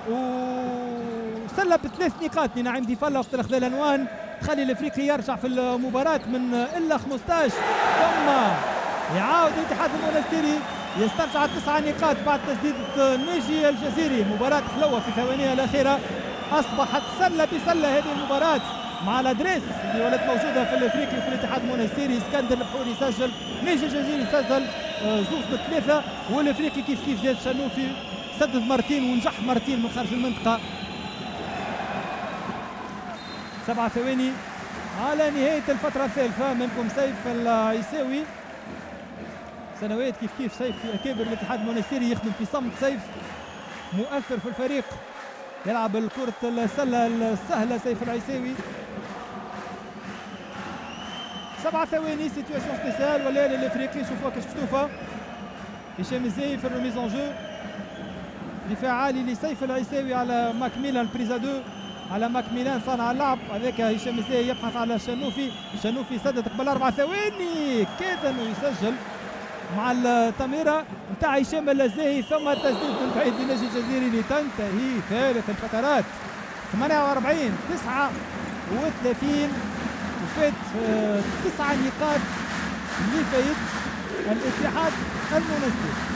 وسلب ثلاث نقاط لنعيم ديفالا وقت اخذ العنوان، تخلي الافريقي يرجع في المباراه من الا خمسطاش، ثم يعاود الاتحاد المنستيري يسترجع تسع نقاط بعد تسديدة ناجي الجزيري. مباراة حلوة في ثوانيها الأخيرة، أصبحت سلة بسلة هذه المباراة مع الأدريس اللي ولات موجودة في الأفريقي وفي الاتحاد المنستيري. اسكندر البحوري سجل، ناجي الجزيري سجل زوز بالثلاثة، والأفريقي كيف كيف زاد شنوفي سدد مرتين ونجح مرتين من خارج المنطقة. سبع ثواني على نهاية الفترة الثالثة. منكم سيف العيساوي، سنوات كيف كيف سيف في اكابر الاتحاد المنستيري، يخدم في صمت. سيف مؤثر في الفريق، يلعب الكرة السلة السهلة سيف العيساوي. سبع ثواني سيتواسيون سبيسيال ولا الافريقي. شوفوا كيف شفتوها هشام الزاهي في الريميز اون جو، دفاع عالي لسيف العيساوي على ماكميلان بريزا دو على ماكميلان صانع اللعب. هذاك هشام الزاهي يبحث على شنوفي، شنوفي سدد قبل اربع ثواني كاد انه يسجل مع التمريره نتاع هشام الزاهي، ثم تسديد من بعيد لناجي الجزيري لتنتهي ثالث الفترات. ثمانية وأربعين تسعة وثلاثين وفات تسع نقاط لفايت الاتحاد المنستيري.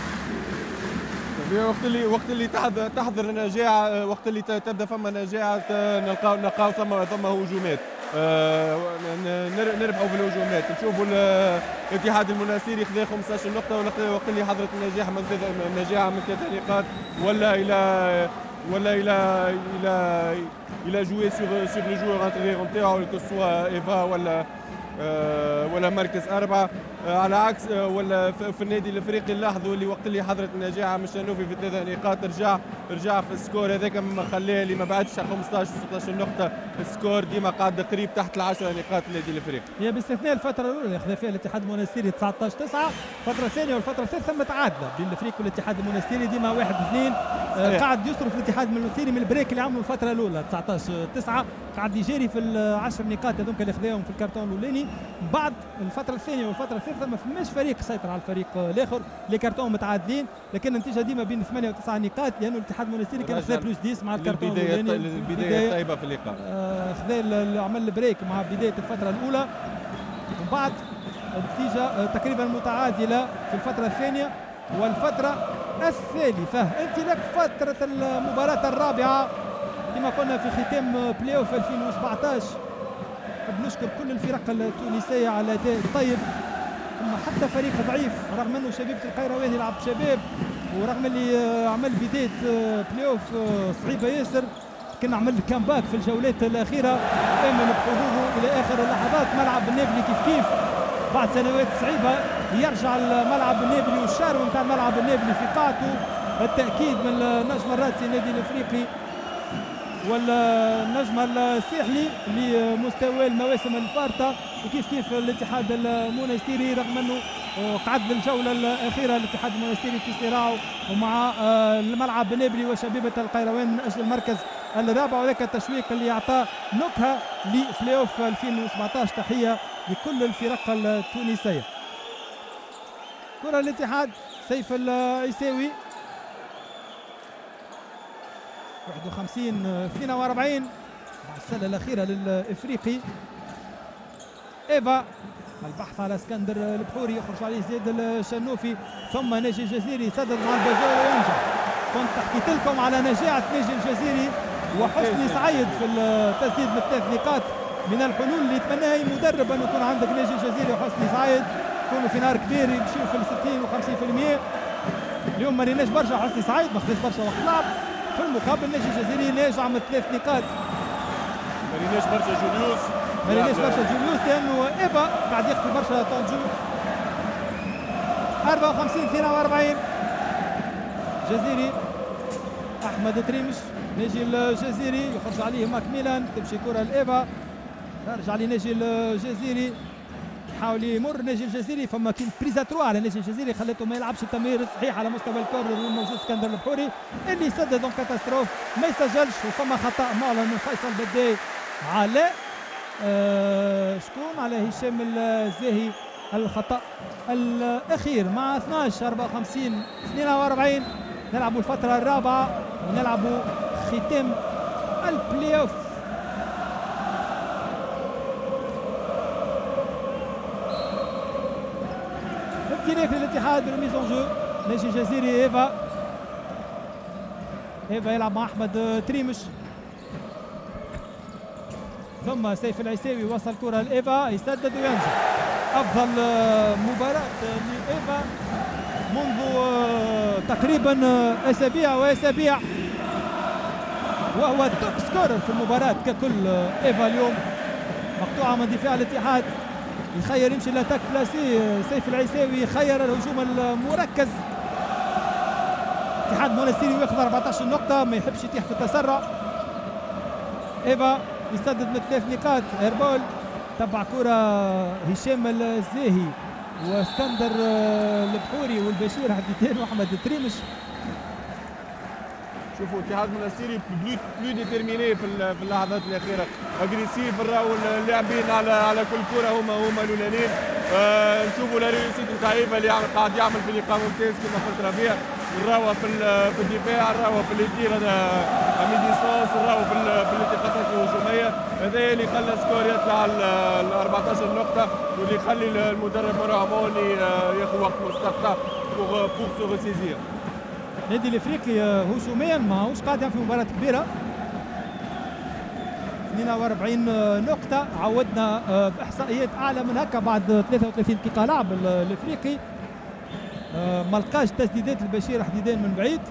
وقت اللي وقت اللي تحضر تحضر نجاعة، وقت اللي تبدا فما نجاعة نلقاو نلقاو ثم ثم هجومات، آه نربحوا في الهجومات. نشوفوا الاتحاد المنستيري خذا خمسطاش نقطة، وقت اللي حضرت النجاح من النجاعة من ثلاث نقاط ولا الى ولا الى الى الى جوي سور سور لو جوور انتيريور نتاعو كو سوا ايفا ولا آه ولا مركز أربعة، آه على عكس آه ولا في النادي الافريقي نلاحظوا اللي وقت اللي حضرت النجاعه من شنوفي في ثلاثة نقاط رجع رجع في السكور هذاك مما خلاه اللي ما بعدش على خمسطاش ستطاش نقطه. السكور ديما قاعد قريب تحت العشرة نقاط النادي الافريقي. هي باستثناء الفتره الاولى اللي اخذ فيها الاتحاد المنستيري تسعطاش تسعة، الفتره الثانيه والفتره الثالثه ثم تعادله بين الافريقي والاتحاد المنستيري ديما واحد اثنين. آه قاعد يصرف الاتحاد المنستيري من البريك اللي عملوا الفتره الاولى تسعطاش تسعة، قاعد يجري في العشر نقاط هذوك اللي خذاهم في الكارتون الاولاني. بعد الفتره الثانيه والفتره الثالثه ما فماش فريق يسيطر على الفريق الاخر، لي كارتون متعادلين، لكن النتيجه ديما بين ثمانية وتسعة نقاط لانه الاتحاد المنستيري كان خذا بلوس عشرة مع الكارتون الاولاني. البدايه طيبه في اللقاء، آه خذا عمل البريك مع بدايه الفتره الاولى، ومن بعد النتيجه آه تقريبا متعادله في الفتره الثانيه والفتره الثالثه. انطلاق فتره المباراه الرابعه كما قلنا في ختام بلاي اوف ألفين وسبعطاش. نشكر كل الفرق التونسيه على الاداء الطيب، ثم حتى فريق ضعيف رغم انه شبيبه القيروان يلعب شباب، ورغم اللي عمل بدايه بلاي اوف صعيبه ياسر، كان عمل كامباك في الجولات الاخيره امن بحظوظه الى اخر اللحظات. ملعب النابلي كيف كيف بعد سنوات صعيبه يرجع الملعب النابلي والشارع نتاع الملعب النابلي في قاعته. التاكيد من نجم الراتسي النادي الافريقي والنجم الساحلي لمستوى المواسم الفارطه، وكيف كيف الاتحاد المنستيري رغم انه قعد الجوله الاخيره الاتحاد المنستيري في صراعه ومع الملعب النابلي وشبيبه القيروان من اجل المركز الرابع، وذاك التشويق اللي اعطاه نكهه لبلاي اوف ألفين وسبعطاش. تحيه لكل الفرق التونسيه. كره الاتحاد سيف العيساوي واحد وخمسين اثنين وأربعين مع السله الاخيره للافريقي ايفا. البحث على اسكندر البحوري، يخرج عليه زياد الشنوفي، ثم ناجي الجزيري يسدد مع البازار وينجح. كنت حكيت لكم على نجاعه ناجي الجزيري وحسني سعيد في التسديد من ثلاث نقاط من الحلول اللي يتمناها اي مدرب انه يكون عندك ناجي الجزيري وحسني سعيد يكونوا في نهار كبير يمشيوا في ال ستين و خمسين بالمئة. اليوم ما ريناش برشا حسني سعيد، ما خداش برشا وقت لعب. في المقابل ناجي الجزيري ناجع من ثلاث نقاط. ما ريناش برشا جوليوس ما ريناش برشا جوليوس لانه ايفا قاعد يخفي برشا طونجو. أربعة وخمسين اثنين وأربعين جزيري احمد تريمش، ناجي الجزيري يخرج عليه ماك ميلان، تمشي كره لايفا، يرجع عليه ناجي الجزيري، حاول يمر ناجي الجزيري، فما كي بريزا تروا على ناجي الجزيري خلته ما يلعبش التمرير الصحيح على مستوى الكورنر الموجود اسكندر البحوري اللي سدد دون كاتاستروف ما يسجلش، وفما خطا معلن من فيصل بداي على آه شكون على هشام الزاهي، الخطا الاخير مع اثناش أربعة وخمسين اثنين وأربعين. نلعبوا الفتره الرابعه ونلعبوا ختام البلاي اوف. امتلاك للاتحاد رميز اون جو، ناجي الجزيري ايفا، ايفا يلعب مع احمد تريمش، ثم سيف العيساوي وصل كرة لايفا يسدد وينجح. افضل مباراة لايفا منذ تقريبا اسابيع واسابيع، وهو التوب سكورر في المباراة ككل. ايفا اليوم مقطوعة من دفاع الاتحاد، يخير يمشي لاتاك بلاسي، سيف العيساوي يخير الهجوم المركز. اتحاد مونستيري ياخذ أربعطاش نقطة، ما يحبش يطيح في التسرع. ايفا يسدد من ثلاث نقاط، ايربول تبع كرة هشام الزاهي واسكندر البحوري والبشير حديتين واحمد تريمش. شوفوا الاتحاد المنستيري بلو بلو ديتيرميني في في اللحظات الاخيره، اجريسيف، راهو اللاعبين على على كل كره هما هما الاولانيين. آه نشوفوا لا ريوسيت نتاع ايفا اللي قاعد يعمل في لقاء ممتاز كما قلت ربيع، نراوه في في الدفاع، نراوه في التير هذا ميديسونس، نراوه في في الالتقاطات الهجوميه. هذا اللي خلى السكور يطلع ل أربعطاش نقطه، واللي يخلي المدرب مراهموني ياخذ وقت مستقطع بوغ بوغ سو ريسيزير. النادي الافريقي هجوميا ماهوش قاعد في مباراه كبيره، اثنين وأربعين نقطه، عودنا باحصائيات اعلى من هكا بعد ثلاثة وثلاثين دقيقه لعب. الافريقي ما لقاش تسديدات البشير حديدان من بعيد،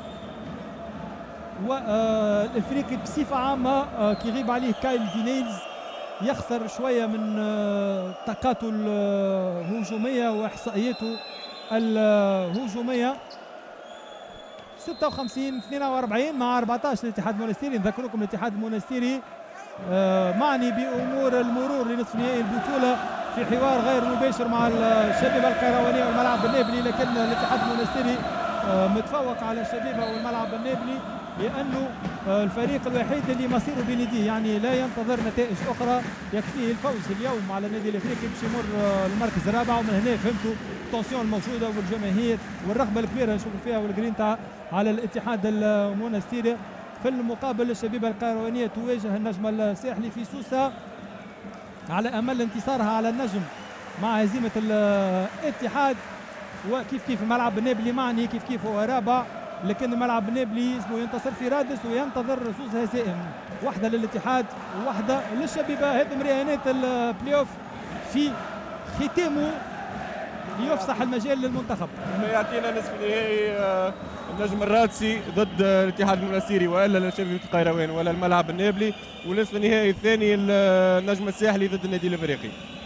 والافريقي بصفه عامه كي يغيب عليه كايل فينيلز يخسر شويه من طاقاته الهجوميه واحصائياته الهجوميه. ستة وخمسين اثنين وأربعين مع أربعطاش للاتحاد المونستيري. نذكركم الاتحاد المونستيري معني بامور المرور لنصف نهائي البطوله في حوار غير مباشر مع الشبيبه القيروانيه والملعب النابلي، لكن الاتحاد المونستيري متفوق على الشبيبه والملعب النابلي لانه الفريق الوحيد اللي مصيره بين يعني لا ينتظر نتائج اخرى، يكفيه الفوز اليوم على النادي الافريقي باش يمر المركز الرابع. ومن هنا فهمتوا التونسيون الموجوده والجماهير والرغبه الكبيره نشوفوا فيها والجرينتا على الاتحاد المونستيري. في المقابل الشبيبه القيروانيه تواجه النجم الساحلي في سوسه على امل انتصارها على النجم مع هزيمه الاتحاد. وكيف كيف الملعب النابلي معني كيف كيف هو رابع، لكن الملعب النابلي اسمه ينتصر في رادس وينتظر سوس هزائم، واحده للاتحاد وواحده للشبيبه. هذه رهانات البلاي اوف في ختامه ليفسح المجال للمنتخب. ما يعطينا نصف نهائي النجم الرادسي ضد الاتحاد المنستيري، والا شبيبه القيروان ولا الملعب النابلي، ونصف النهائي الثاني النجم الساحلي ضد النادي الافريقي.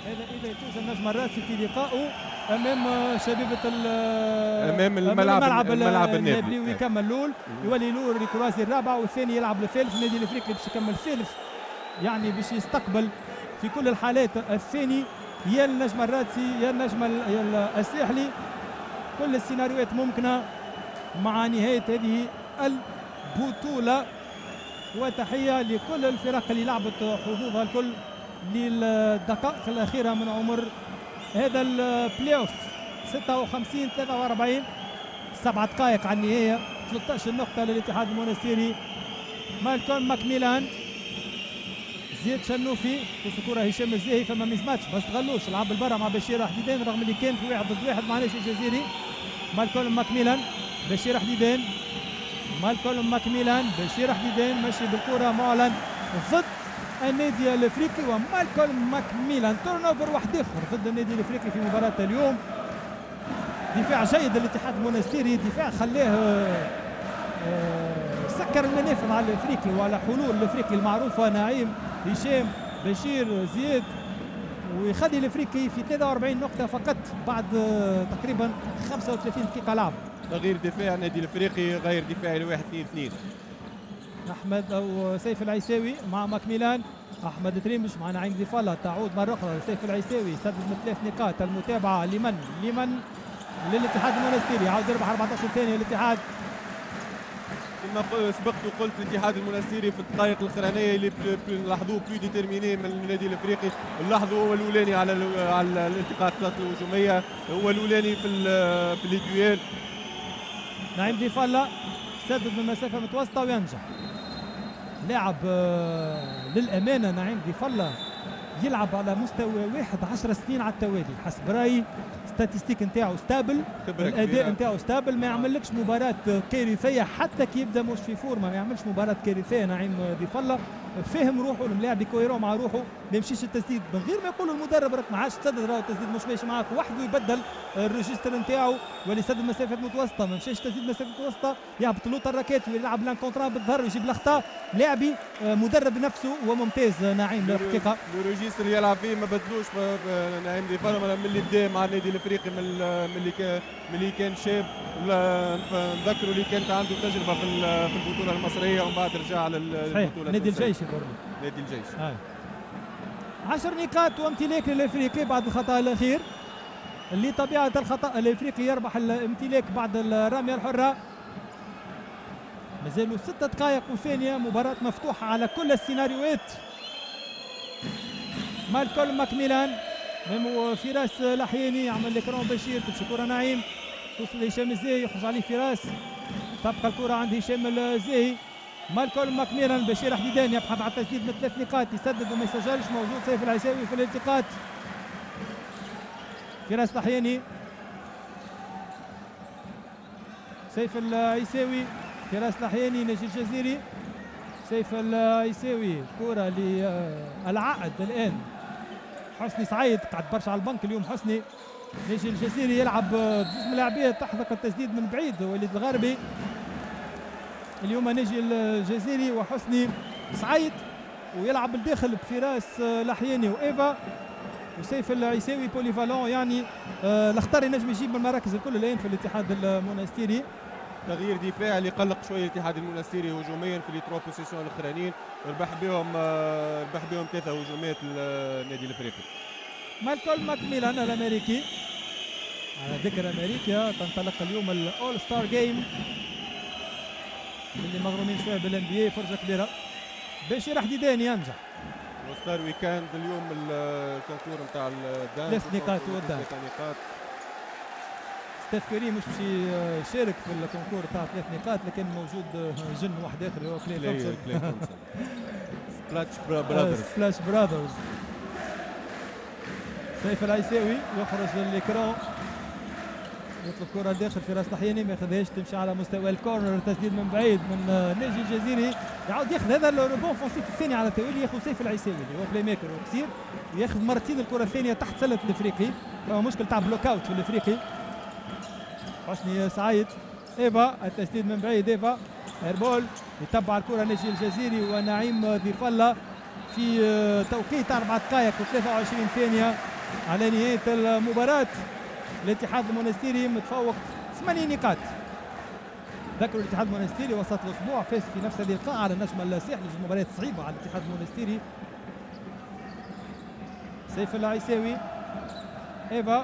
هذا اذا يفوز النجم الراسي في لقائه امام شبيبه امام الملعب الملعب, الملعب النابلي ويكمل الاول، يولي لور ريكروازي الرابع والثاني يلعب الثالث. النادي الافريقي باش يكمل الثالث، يعني باش يستقبل في كل الحالات الثاني يا النجم الراسي يا النجم الساحلي. كل السيناريوهات ممكنه مع نهايه هذه البطوله. وتحيه لكل الفرق اللي لعبت حظوظها الكل للدقائق الاخيره من عمر هذا البلاي اوف. ستة وخمسين ثلاثة وأربعين، سبع دقائق على النهايه، ثلاثة عشر نقطه للاتحاد المونستيري. مالكوم ماكميلان، زياد شنوفي، كرة هشام الزاهي، فما ميزماتش ما استغلوش، لعب بالبرا مع بشير حديدان رغم اللي كان في واحد ضد واحد مع ناشئ الجزيري. مالكوم ماكميلان، بشير حديدان، مالكوم ماكميلان، بشير حديدان ماشي بالكرة معلن ضد النادي الافريقي. ومالكوم ماكميلان تورن اوفر واحد اخر ضد النادي الافريقي في مباراة اليوم. دفاع جيد للاتحاد المونستيري، دفاع خلاه سكر المنافذ على الافريقي وعلى حلول الافريقي المعروفه نعيم هشام بشير زياد، ويخلي الافريقي في ثلاثة وأربعين نقطه فقط بعد تقريبا خمسة وثلاثين دقيقه لعب. تغيير دفاع النادي الافريقي، غير دفاعي لواحد اثنين اثنين. احمد او سيف العيساوي مع ماكميلان، احمد تريمش مع نعيم ديفالا، تعود مره اخرى لسيف العيساوي، سدد من ثلاث نقاط. المتابعه لمن لمن للاتحاد المونستيري، عاود يربح أربعة عشر ثانيه الاتحاد. كما سبقت وقلت الاتحاد المونستيري في الدقائق الاخرانيه اللي لاحظوه بلو ديتيرميني من النادي الافريقي. نلاحظوا هو الاولاني على على الالتقاطات الهجوميه، هو الاولاني في في الديويل. نعيم ديفالا سدد من مسافه متوسطه وينجح. لاعب للامانه نعيم ديفالا يلعب على مستوى واحد عشر سنين على التوالي حسب رايي. ستاتيستيك نتاعو ستابل، الاداء نتاعو ستابل، ما يعملكش مباراه كارثيه حتى كي يبدا مش في فورمه، ما يعملش مباراه كارثيه. نعيم ديفالا فاهم روحه، الملاعب كويرون مع روحه، ما يمشيش التسديد من غير ما يقول المدرب راك ما عادش تسدد، راهو التسديد مش ماشي معاك، وحده يبدل الريجستر نتاعو ولا يسدد مسافات متوسطه، ما مشاش تسديد مسافات متوسطه يهبط له الراكات ويلعب لان كونترا بالظهر ويجيب الاخطاء. لاعبي مدرب نفسه وممتاز نعيم بالحقيقه. الريجستر اللي يلعب فيه ما بدلوش نعيم ديفالا من اللي بدا مع النادي الافريقي، من اللي كان من اللي كان شاب. نذكروا اللي كانت عنده تجربه في في البطوله المصريه ومن بعد رجع على البطوله نادي الجيش برضه. نادي الجيش. آه. عشر نقاط وامتلاك للافريقي بعد الخطا الاخير اللي طبيعه الخطا الافريقي يربح الامتلاك بعد الرميه الحره. مازالوا ست دقائق وثانيه، مباراه مفتوحه على كل السيناريوهات. مالكوم ماكميلان ميمو فراس لحياني يعمل لكرون بشير، تمشي كره نعيم توصل لهشام الزاهي، يخرج عليه فراس، تبقى الكره عند هشام الزاهي. مالكوم ماكميلان، بشير حديدان يبحث عن التسديد من ثلاث نقاط، يسدد وما يسجلش، موجود سيف العيساوي في الالتقاط. فراس لحياني، سيف العيساوي، فراس لحياني، ناجي الجزيري، سيف العيساوي، كرة للعائد الآن حسني سعيد، قعد برشا على البنك اليوم حسني. ناجي الجزيري يلعب بزوج ملاعبيه، تحذق التسديد من بعيد وليد الغاربي. اليوم ناجي الجزيري وحسني سعيد، ويلعب الداخل بفراس لحياني وايفا وسيف العيساوي بوليفالون. يعني آه الاخطار ينجم يجيب من المراكز الكل الان في الاتحاد المونستيري. تغيير دفاعي اللي قلق شويه الاتحاد المونستيري هجوميا في لي تروا بوزيسيون الاخرانيين، ربح بهم آه ربح بهم ثلاثه هجومات النادي الافريقي. مالكوم ماكميلان الامريكي، على ذكر امريكا تنطلق اليوم الاول ستار جيم اللي مغرومين شويه بالان بي اي، فرجه كبيره. بشير حديدان ينجح وستار ويكاند اليوم الكونكور نتاع الدانس، ثلاث نقاط والدانس. نقاط. ستيف كيري مش باش يشارك في الكونكور تاع ثلاث نقاط، لكن موجود جن واحد اخر هو كلي تومسون. سبلاش براذرز. سبلاش براذرز. سيف العيساوي يخرج للاكران، يطلب كرة داخل في راس لحياني، ما ياخذهاش، تمشي على مستوى الكورنر، تسديد من بعيد من ناجي الجزيري، يعاود ياخذ هذا الروبون فونسيف الثاني على التوالي، ياخذ سيف العيساوي اللي هو بلاي ميكر وقصير، وياخذ مرتين الكرة الثانية تحت سلة الافريقي. فهو مشكل تاع بلوك اوت في الافريقي. حسني سعيد، ايفا التسديد من بعيد، ايفا ايربول، يتبع الكرة ناجي الجزيري ونعيم ديفالا في توقيت أربع دقائق وثلاثة وعشرين ثانية. على نهاية المباراة الاتحاد المونستيري متفوق ثمانية نقاط. ذكروا الاتحاد المونستيري وسط الاسبوع فاز في نفس هذه القاعة على النجم الساحلي، مباريات صعيبة على الاتحاد المونستيري. سيف العيساوي ايفا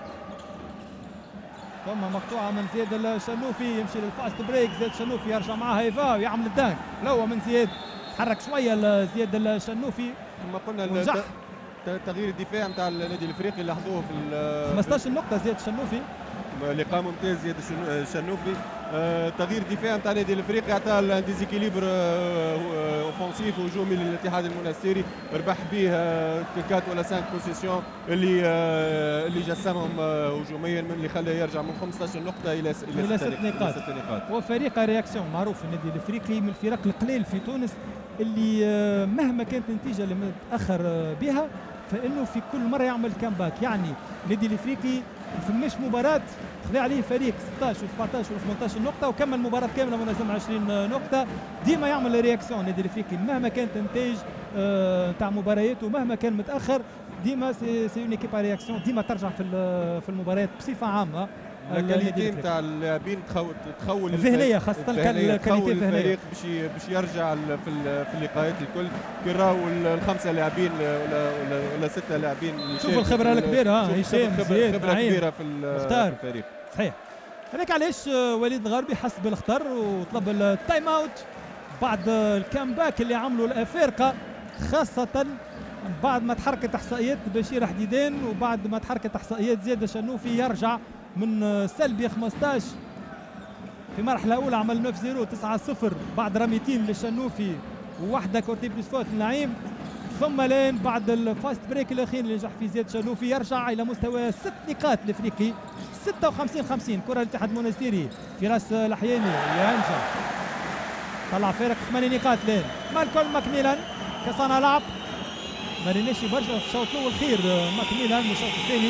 ثم مقطوعة من زياد الشنوفي، يمشي للفاست بريك، زياد الشنوفي يرجع معها ايفا ويعمل الدانك. لو من زياد تحرك شوية زياد الشنوفي كما قلنا تغيير الدفاع نتاع النادي الافريقي لاحظوه في خمسطاش نقطة زياد الشنوفي، لقاء ممتاز زياد الشنوفي. آه تغيير دفاع نتاع النادي الافريقي عطى ديزيكيليبر آه اوفونسيف هجومي للاتحاد المونستيري، ربح به آه أربعة ولا خمسة بوزيسيون اللي آه اللي جسمهم آه هجوميا، من اللي خلاه يرجع من خمسطاش نقطة الى الى ست نقاط. نقاط. وفريق رياكسيون معروف النادي الافريقي من الفرق القليل في تونس اللي آه مهما كانت النتيجة اللي متاخر آه بها فانه في كل مرة يعمل كامباك. يعني النادي الافريقي ما فماش مباراة خذا عليه فريق ستطاش وسبعطاش وثمنطاش نقطة وكمل مباراة كاملة منظم عشرين نقطة. ديما يعمل رياكسيون النادي الافريقي مهما كانت النتائج نتاع آه مباريات ومهما كان متأخر، ديما سي سي اون ايكيب رياكسيون، ديما ترجع في في المباريات بصفة عامة. الكاليتي نتاع اللاعبين تخول الذهنيه خاصه الكاليتي الفريق باش باش يرجع في في اللقاءات الكل. كي راهو الخمسه لاعبين ولا ولا ولا سته لاعبين شوف الخبره الكبيره هشام زياد خبره كبيره في الفريق صحيح. هذاك علاش وليد الغربي حس بالخطر وطلب التايم اوت بعد الكامباك اللي عملوا الافارقه، خاصه بعد ما تحركت احصائيات بشير حديدان وبعد ما تحركت احصائيات زياد الشنوفي يرجع من سلبي خمسطاش في مرحلة أولى، عمل تسعة صفر تسعة صفر بعد رميتين للشنوفي وواحدة كورتي بلس فوت للنعيم، ثم لين بعد الفاست بريك الأخير اللي نجح فيه زياد الشنوفي يرجع إلى مستوى ست نقاط الأفريقي ستة وخمسين خمسين. كرة الاتحاد المونستيري في راس الحياني ينجح طلع فارق ثمانية نقاط لين مالكول ماكميلان كصانع لعب ما ريناش برشا في الشوط الأول خير ماكميلان من الشوط الثاني.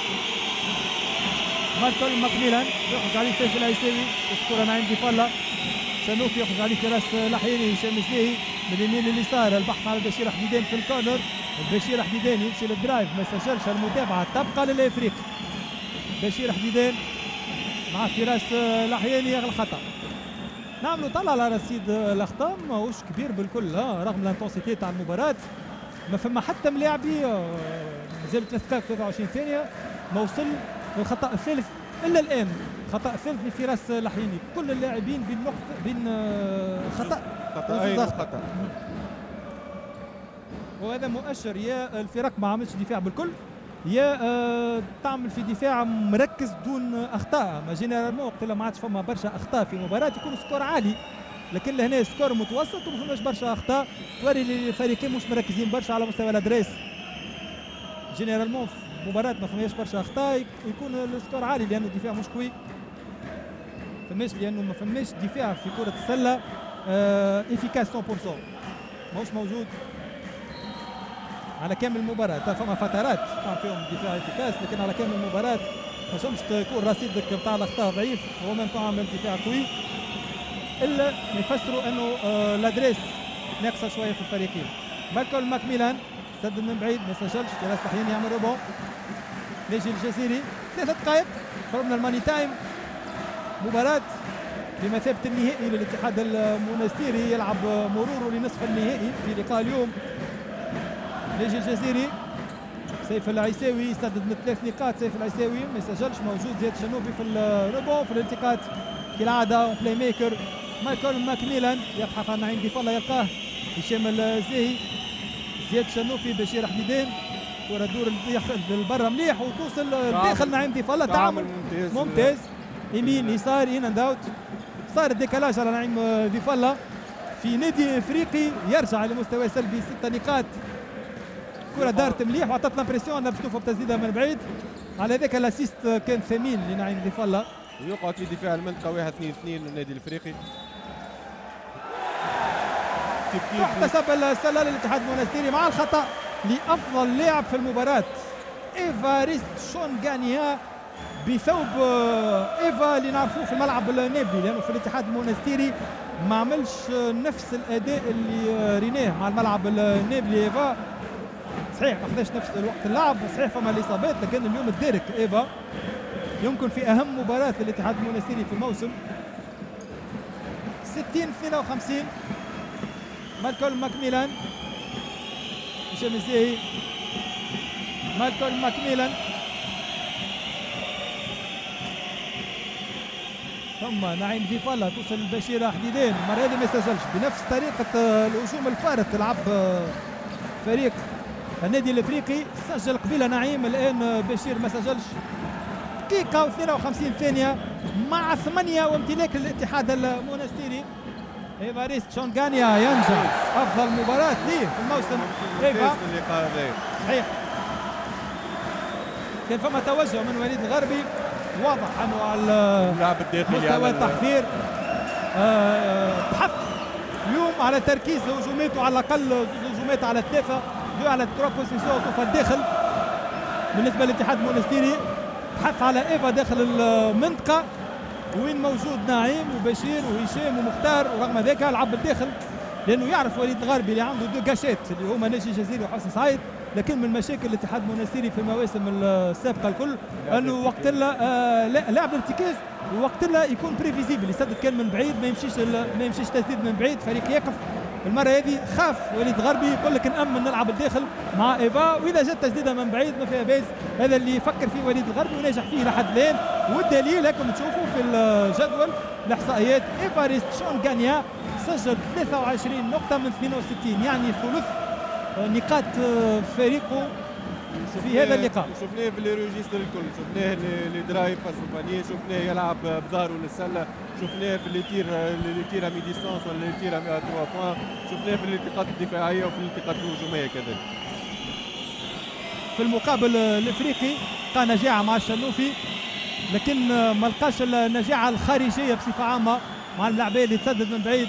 مالكول ماكميلان يخرج عليه سيف العيساوي الكرة نعيم ديفالا، شنوفي يخرج عليه في راس لحياني هشام الزاهي من اليمين لليسار، البحث على بشير حديدان في الكورنر، بشير حديدان يمشي للدرايف ما سجلش، المتابعة تبقى للافريقي. بشير حديدان مع في راس لحياني يغلق خطأ. نعملوا طلع على رصيد الاخطاء ماهوش كبير بالكل رغم الانتونسيتي تاع المباراة، ما فما حتى ملاعبي مازال ثلاثة وعشرين ثانية ما وصل الخطأ الثالث إلا الآن، خطأ ثالث في راس لحياني، كل اللاعبين بين نقطة بين خطأ خطأين وخطأ، وهذا مؤشر يا الفرق ما عملتش دفاع بالكل يا آه تعمل في دفاع مركز دون أخطاء. ما جينيرالمون وقت ما عادش فما برشا أخطاء في مباراة يكون سكور عالي، لكن لهنا سكور متوسط وما فماش برشا أخطاء، توري الفريقين مش مركزين برشا على مستوى الأدريس. جينيرالمون مباراة ما فماش برشا اخطاء يكون السكور عالي لانه الدفاع مش قوي، فماش لانه ما فماش دفاع في كرة السلة آه افيكاس مية بالمية ماهوش موجود على كامل المباراة. فما فترات كان فيهم دفاع افيكاس لكن على كامل المباراة ما تنجمش تكون رصيدك نتاع الاخطاء ضعيف ومن تعمل دفاع قوي، الا يفسروا انه آه الادريس ناقصة شوية في الفريقين. مالكول ماكميلان سدد من بعيد ما سجلش، في راس لحياني يعمل روبون، ناجي الجزيري ثلاثة دقائق قربنا الماني تايم. مباراة بمثابة النهائي للاتحاد المونستيري يلعب مروره لنصف النهائي في لقاء اليوم. ناجي الجزيري سيف العيساوي يسدد من ثلاث نقاط، سيف العيساوي ما يسجلش، موجود زياد الشنوفي في الروبون في الالتقاط كالعادة بلاي ميكر. مالكول ماكميلان يبحث عن نعيم ديفالا يلقاه هشام الزاهي، زياد الشنوفي بشير حديدان، كرة تدور للبرا مليح وتوصل داخل نعيم ديفالا، تعامل ممتاز, ممتاز. يمين يسار ان اند اوت، صار الديكالاج على نعيم ديفالا في نادي افريقي يرجع لمستوى سلبي ست نقاط. كرة دارت مليح وعطت لامبرسيون انها باش توفى بتسديدها من بعيد، على ذاك الاسيست كان ثمين لنعيم ديفالا. ويقعد في دفاع المنطقة واحد اثنين اثنين للنادي الافريقي. احتسب السلال الاتحاد المونستيري مع الخطأ لأفضل لاعب في المباراة إيفاريست شونغانيا بثوب إيفا اللي نعرفوه في الملعب النابلي، لأنه في الاتحاد المونستيري ما عملش نفس الأداء اللي ريناه مع الملعب النابلي. إيفا صحيح ما خداش نفس الوقت اللعب، صحيح فما الاصابات، لكن اليوم الديريك ايفا يمكن في اهم مباراه للاتحاد المنستيري في الموسم. ستين اثنين وخمسين مالكولم ماكميلان، هشام الزاهي، مالكولم ماكميلان، ثم نعيم فيفالا توصل لبشير حديدين، المره هذه ما يسجلش بنفس طريقه الهجوم الفارط تلعب فريق النادي الافريقي. سجل قبيله نعيم، الان بشير ما سجلش. دقيقه واثنين وخمسين ثانيه مع ثمانيه وامتلاك للاتحاد المونستيري. ايفاريست شونغانيا ينجح افضل مباراه ليه في الموسم. ايفا صحيح كان فما توجه من وليد الغربي واضح انه على اللاعب الداخلي مستوى التحضير بحث اليوم على تركيز هجوماته على الاقل زوج هجومات على ثلاثه، دو على تروا بوزيسيون توفى الداخل. بالنسبه للاتحاد المونستيري بحث على ايفا داخل المنطقه وين موجود نعيم وبشير وهشام ومختار، ورغم ذلك لعب بالداخل لانه يعرف وليد الغربي اللي عنده دو جاشات اللي هما ناجي جزيري وحسن سعيد. لكن من مشاكل الاتحاد المونستيري في المواسم السابقه الكل انه وقت لا لعب الارتكاز ووقت لا يكون بريفيزيبل، يسدد كان من بعيد ما يمشيش ما يمشيش تسديد من بعيد، فريق يقف. المره هذه خاف وليد غربي يقول لك نامن نلعب الداخل مع ايفا، واذا جت تسديده من بعيد ما فيها باس. هذا اللي يفكر فيه وليد الغربي ونجح فيه لحد الان، والدليل هكم تشوفوا في الجدول الاحصائيات ايفاريست شونغانيا سجل ثلاثة وعشرين نقطه من اثنين وستين، يعني ثلث نقاط فريقه في هذا اللقاء. شفناه في لي ريجيستر الكل، شفناه لي درايف فاس البانيه، شفناه يلعب بظهره للسله، شفناه في لي تير لي تير مي ديستانس ولا لي تير ثلاثة بوان، شفناه في الالتقاطات الدفاعيه وفي الالتقاطات الهجوميه كذلك. في المقابل الافريقي لقى نجاعه مع الشنوفي، لكن ما لقاش النجاعه الخارجيه بصفه عامه مع اللاعبين اللي تسدد من بعيد.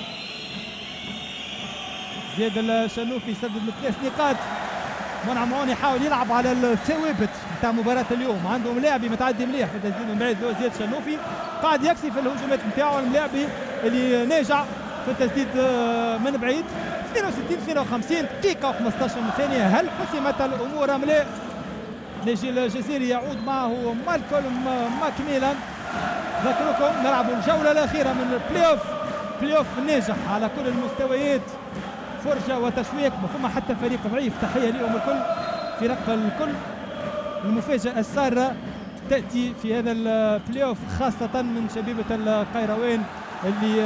زياد الشنوفي يسدد من ثلاث نقاط. منعم عون يحاول يلعب على الثوابت نتاع مباراة اليوم، عندهم لاعبي متعدي مليح في التسديد من بعيد هو زياد الشنوفي، قاعد يكسي في الهجومات نتاعو، اللاعبي اللي ناجع في التسديد من بعيد. اثنين وستين اثنين وخمسين دقيقة وخمسطاش ثانية، هل حسمت الأمور أم لا؟ نجي الجزيري يعود معه مالكولم ماكميلان. ذكركم نلعب الجولة الأخيرة من البلاي أوف، بلاي أوف ناجح على كل المستويات، فرجة وتشويق، ما فما حتى فريق ضعيف، تحية لهم الكل، فرق الكل. المفاجأة السارة تأتي في هذا البلاي أوف خاصة من شبيبة القيروان اللي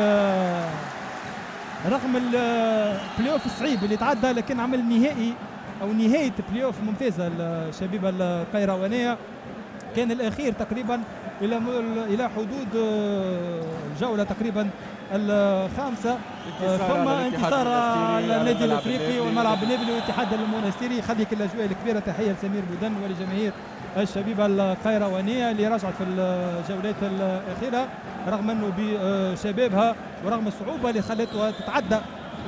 رغم البلاي أوف الصعيب اللي تعدى لكن عمل نهائي أو نهاية بلاي أوف ممتازة الشبيبة القيروانية. كان الأخير تقريبا إلى إلى حدود الجولة تقريبا الخامسة، ثم انتصار على النادي الافريقي والملعب النابلي والاتحاد المونستيري. خليك الاجواء الكبيره، تحيه لسمير بودن ولجماهير الشبيبه القيروانيه اللي رجعت في الجولات الاخيره رغم انه بشبابها ورغم الصعوبه اللي خلتها تتعدى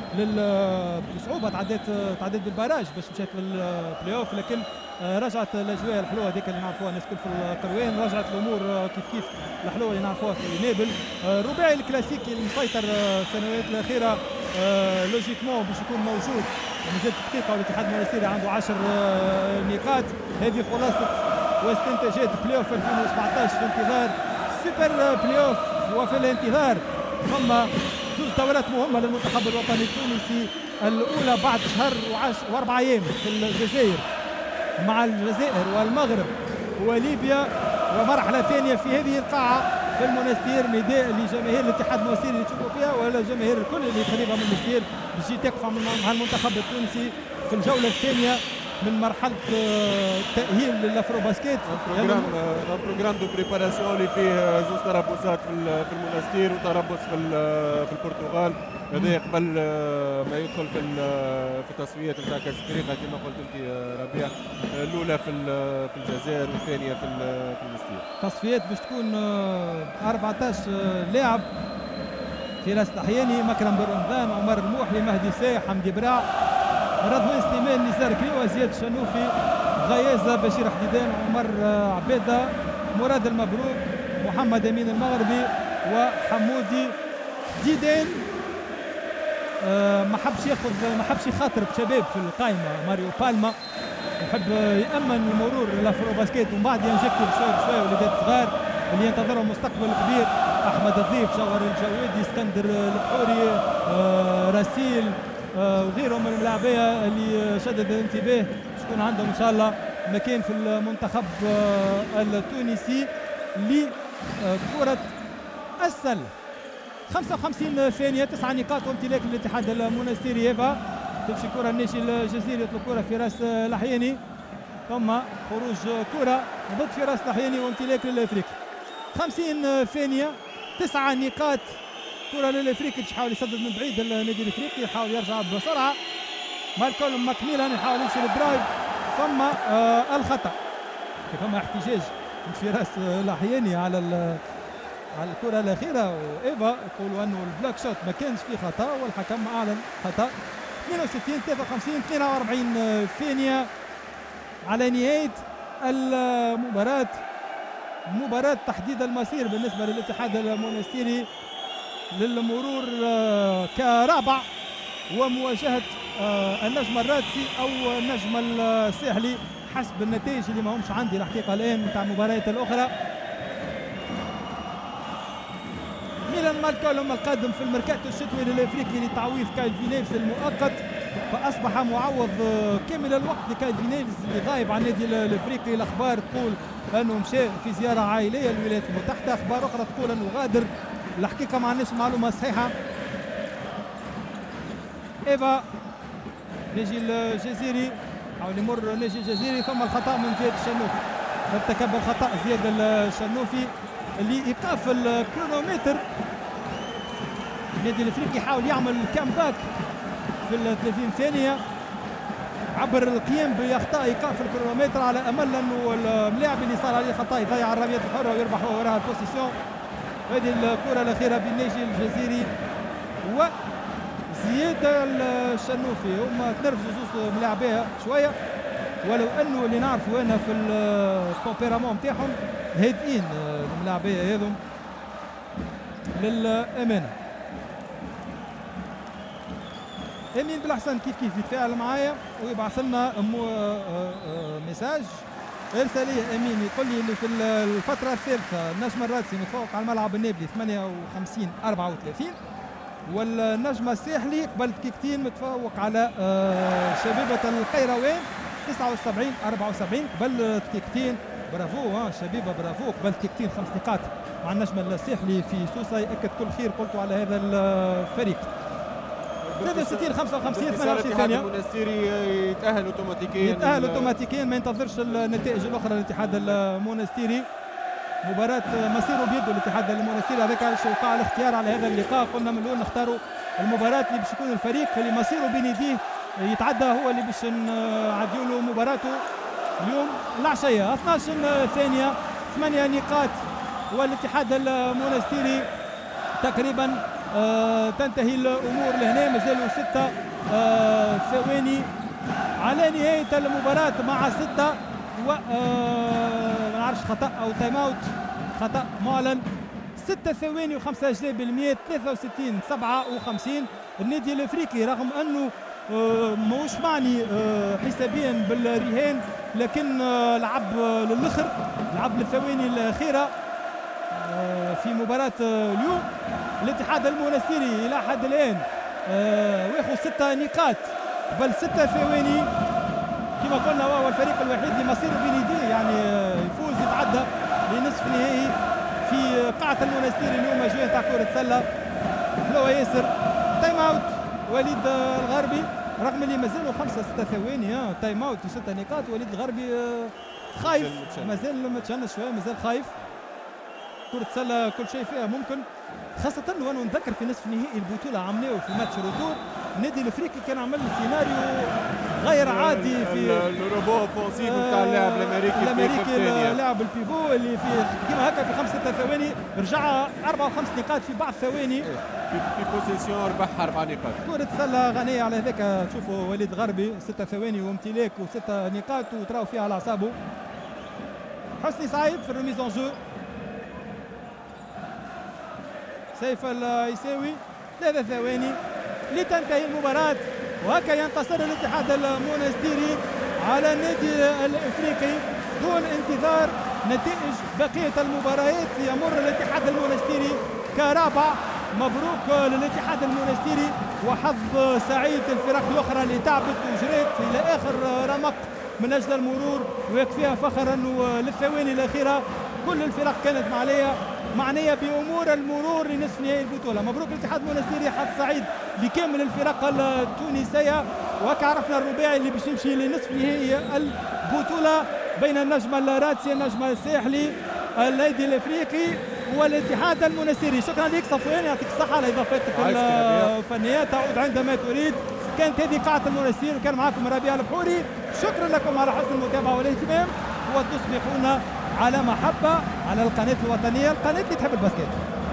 لل بصعوبه تعديت تعديت بالباراج باش مشات للبلاي اوف، لكن رجعت الاجواء الحلوه هذيك اللي نعرفوها الناس الكل في القروان، رجعت الامور كيف كيف الحلوه اللي نعرفوها في نابل. الرباعي الكلاسيكي المسيطر السنوات الاخيره لوجيكمون باش يكون موجود، مازالت دقيقه والاتحاد المونستيري عنده عشر نقاط. هذه خلاصه واستنتاجات بلاي اوف ألفين وسبعطاش في انتظار سوبر بلاي اوف. وفي الانتظار ثم زوج دورات مهمه للمنتخب الوطني التونسي، الاولى بعد شهر واربع ايام في الجزائر مع الجزائر والمغرب وليبيا، ومرحله ثانيه في هذه القاعه في المونستير. نداء لجماهير الاتحاد المونستيري اللي تشوفوا فيها ولا جماهير الكل اللي قريبه من المونستير باش تقف مع المنتخب التونسي في الجوله الثانيه من مرحله التاهيل للافرو باسكيت. بروجرام بروجرام دو بريباراسيون اللي فيه زوج تربصات في المونستير وتربص في في البرتغال، هذا قبل ما يدخل في في التصفيات نتاع كاس افريقيا كما قلت انت ربيع، الاولى في في الجزائر والثانيه في في المونستير. تصفيات باش تكون أربعطاش لاعب، فراس الأحياني، مكرم بن رمضان، عمر الموحلي، مهدي سايح، حمدي براع، رضوان سليمان، نزار كريوة، زياد الشنوفي، غيازة، بشير حديدان، عمر عبيدة، مراد المبروك، محمد امين المغربي، وحمودي ديدين. آه ما حبش ياخذ ما حبش يخاطر بشباب في القائمه ماريو بالما، يحب يامن المرور لافرو باسكيت ومن بعد ينجكتوا بشوي بشوي وليدات صغار اللي ينتظرهم مستقبل كبير. احمد الضيف، جوهر الجوادي، اسكندر البحوري، آه راسيل، آه وغيرهم من اللاعبيه اللي شدد الانتباه شكون عندهم ان شاء الله مكان في المنتخب آه التونسي لكره السله. خمسة وخمسين ثانيه، تسعة نقاط وامتلاك الاتحاد المنستيري. ايفا تمشي كره الناشي الجزيري، يطلب كره في راس لحياني، ثم خروج كره ضد في راس لحياني وامتلاك للافريقي. خمسين ثانيه، تسعة نقاط، كره للافريقي يحاول يسدد من بعيد النادي الافريقي، يحاول يرجع بسرعه. مالكولم ماكميلان يحاول يمشي للدرايف، ثم آه الخطا، فما احتجاج من فراس لحياني على على الكره الاخيره، وايفا يقولوا انه البلاك شوت ما كانش فيه خطا والحكم اعلن خطا. اثنين وستين ثلاثة وخمسين، اثنين وأربعين ثانيه على نهايه المباراه، مباراه تحديد المصير بالنسبه للاتحاد المونستيري للمرور كرابع ومواجهه النجم الرادسي او النجم الساحلي حسب النتائج اللي ما همش عندي الحقيقه الان نتاع المباريات الاخرى. ميلان مالكولم القادم في الميركاتو الشتوي للافريقي لتعويض كايل فينيلز المؤقت، فاصبح معوض كامل الوقت لكايل فينيلز اللي غايب عن النادي الافريقي. الاخبار تقول انه مشى في زياره عائليه للولايات المتحده، اخبار اخرى تقول انه غادر، الحقيقه ما عندناش معلومه صحيحه. ايفا ناجي الجزيري حاول يمر ناجي الجزيري، ثم الخطا من زياد الشنوفي، ارتكب الخطا زياد الشنوفي اللي ايقاف الكرونومتر. النادي الافريقي يحاول يعمل كامباك في ال ثلاثين ثانيه عبر القيام باخطاء ايقاف الكرونومتر على امل انه اللاعب اللي صار عليه خطا يضيع الرميات الحره ويربح هو وراها البوزيسيون. هذه الكره الاخيره بين ناجي الجزيري وزياد الشنوفي، هما تنرفزوا زوز ملاعبيها شويه، ولو انه اللي نعرفوا انا في التومبيرامون نتاعهم هادئين الملاعبيه هذم للامانه. امين بالاحسن كيف كيف يتفاعل معايا ويبعث لنا ميساج. ارساليه امين يقول لي اللي في الفتره الثالثه النجم الرادسي متفوق على الملعب النابلي ثمانية وخمسين أربعة وثلاثين، والنجم الساحلي قبل دقيقتين متفوق على شبيبه القيروان تسعة وسبعين أربعة وسبعين قبل دقيقتين. برافو ها شبيبه برافو، قبل دقيقتين خمس نقاط مع النجم الساحلي في سوسه. ياكد كل خير قلت على هذا الفريق. ثلاثة وستين خمسة وخمسين ثمانية وعشرين ثانيه المونستيري يتاهل اوتوماتيكيا، يتاهل اوتوماتيكيا ما ينتظرش النتائج الاخرى للاتحاد المونستيري. مباراة مصيره بيده الاتحاد المونستيري، هذاك علاش وقع الاختيار على هذا اللقاء. قلنا من الاول نختاروا المباراة اللي باش يكون الفريق اللي مصيره بين يديه يتعدى هو اللي باش نعديو له مباراته اليوم العشيه. اثني عشر ثانيه، ثمانية نقاط، والاتحاد المونستيري تقريبا آه تنتهي الامور لهنا، مازالوا ستة آه ثواني على نهايه المباراه مع ستة و آه ما نعرفش خطا او تايم اوت، خطا معلن. ستة ثواني وخمسة اجزاء بالمئة، ثلاثة وستين سبعة وخمسين. النادي الافريقي رغم انه آه ماهوش معني آه حسابيا بالرهان، لكن آه لعب للاخر، لعب للثواني الاخيره آه في مباراه آه اليوم. الاتحاد المونستيري الى حد الان آه وياخذ ستة نقاط قبل ستة ثواني، كما قلنا وهو الفريق الوحيد اللي مصيره بين يديه يعني آه يفوز يتعدى لنصف النهائي في قاعه المونستيري اليوم. مجموعه تاع كره سله حلوه ياسر. تايم اوت وليد الغربي، رغم اللي مازالوا خمسة ستة ثواني ها تايم اوت وستة نقاط. وليد الغربي آه خايف، مازال متشنج شويه، مازال خايف. كرة سلة كل شيء فيها ممكن، خاصة وأنا نتذكر في نصف نهائي البطولة عملناه في ماتش روتور النادي الافريقي كان عمل سيناريو غير عادي في الروبو اوفونسيف نتاع اللاعب الامريكي الامريكي اللاعب البيفو اللي في كيما هكا في خمسة ثواني رجع أربعة وخمس نقاط في بعض ثواني في بوزيسيون ربح أربع نقاط. كرة سلة غنية على هذاك. تشوفوا وليد غربي ستة ثواني وامتلاك وستة نقاط وتراو فيها على اعصابه. حسني سعيد في الريميز اون جو. سيف العيساوي ثلاثة ثواني لتنتهي المباراة. وهكا ينتصر الاتحاد المونستيري على النادي الافريقي دون انتظار نتائج بقية المباريات. يمر الاتحاد المونستيري كرابع. مبروك للاتحاد المونستيري وحظ سعيد الفرق الاخرى اللي تعبت وجريت الى اخر رمق من اجل المرور، ويكفيها فخرا للثواني الاخيره. كل الفرق كانت معنيه معنيه بامور المرور لنصف نهائي البطوله. مبروك الاتحاد المونستيري، حظ سعيد لكامل الفرق التونسيه. وهكا عرفنا الرباعي اللي باش يمشي لنصف نهائي البطوله بين النجم الرادسي النجم الساحلي النادي الافريقي والاتحاد المونستيري. شكرا لك صفوان، يعطيك الصحه على اضافتك الفنيه. تعود عندما تريد. كانت هذه قاعه المونستير وكان معكم ربيع البحوري. شكرا لكم على حسن المتابعه والاهتمام، وتصبحون على محبه على القناه الوطنيه، القناه اللي تحب الباسكت.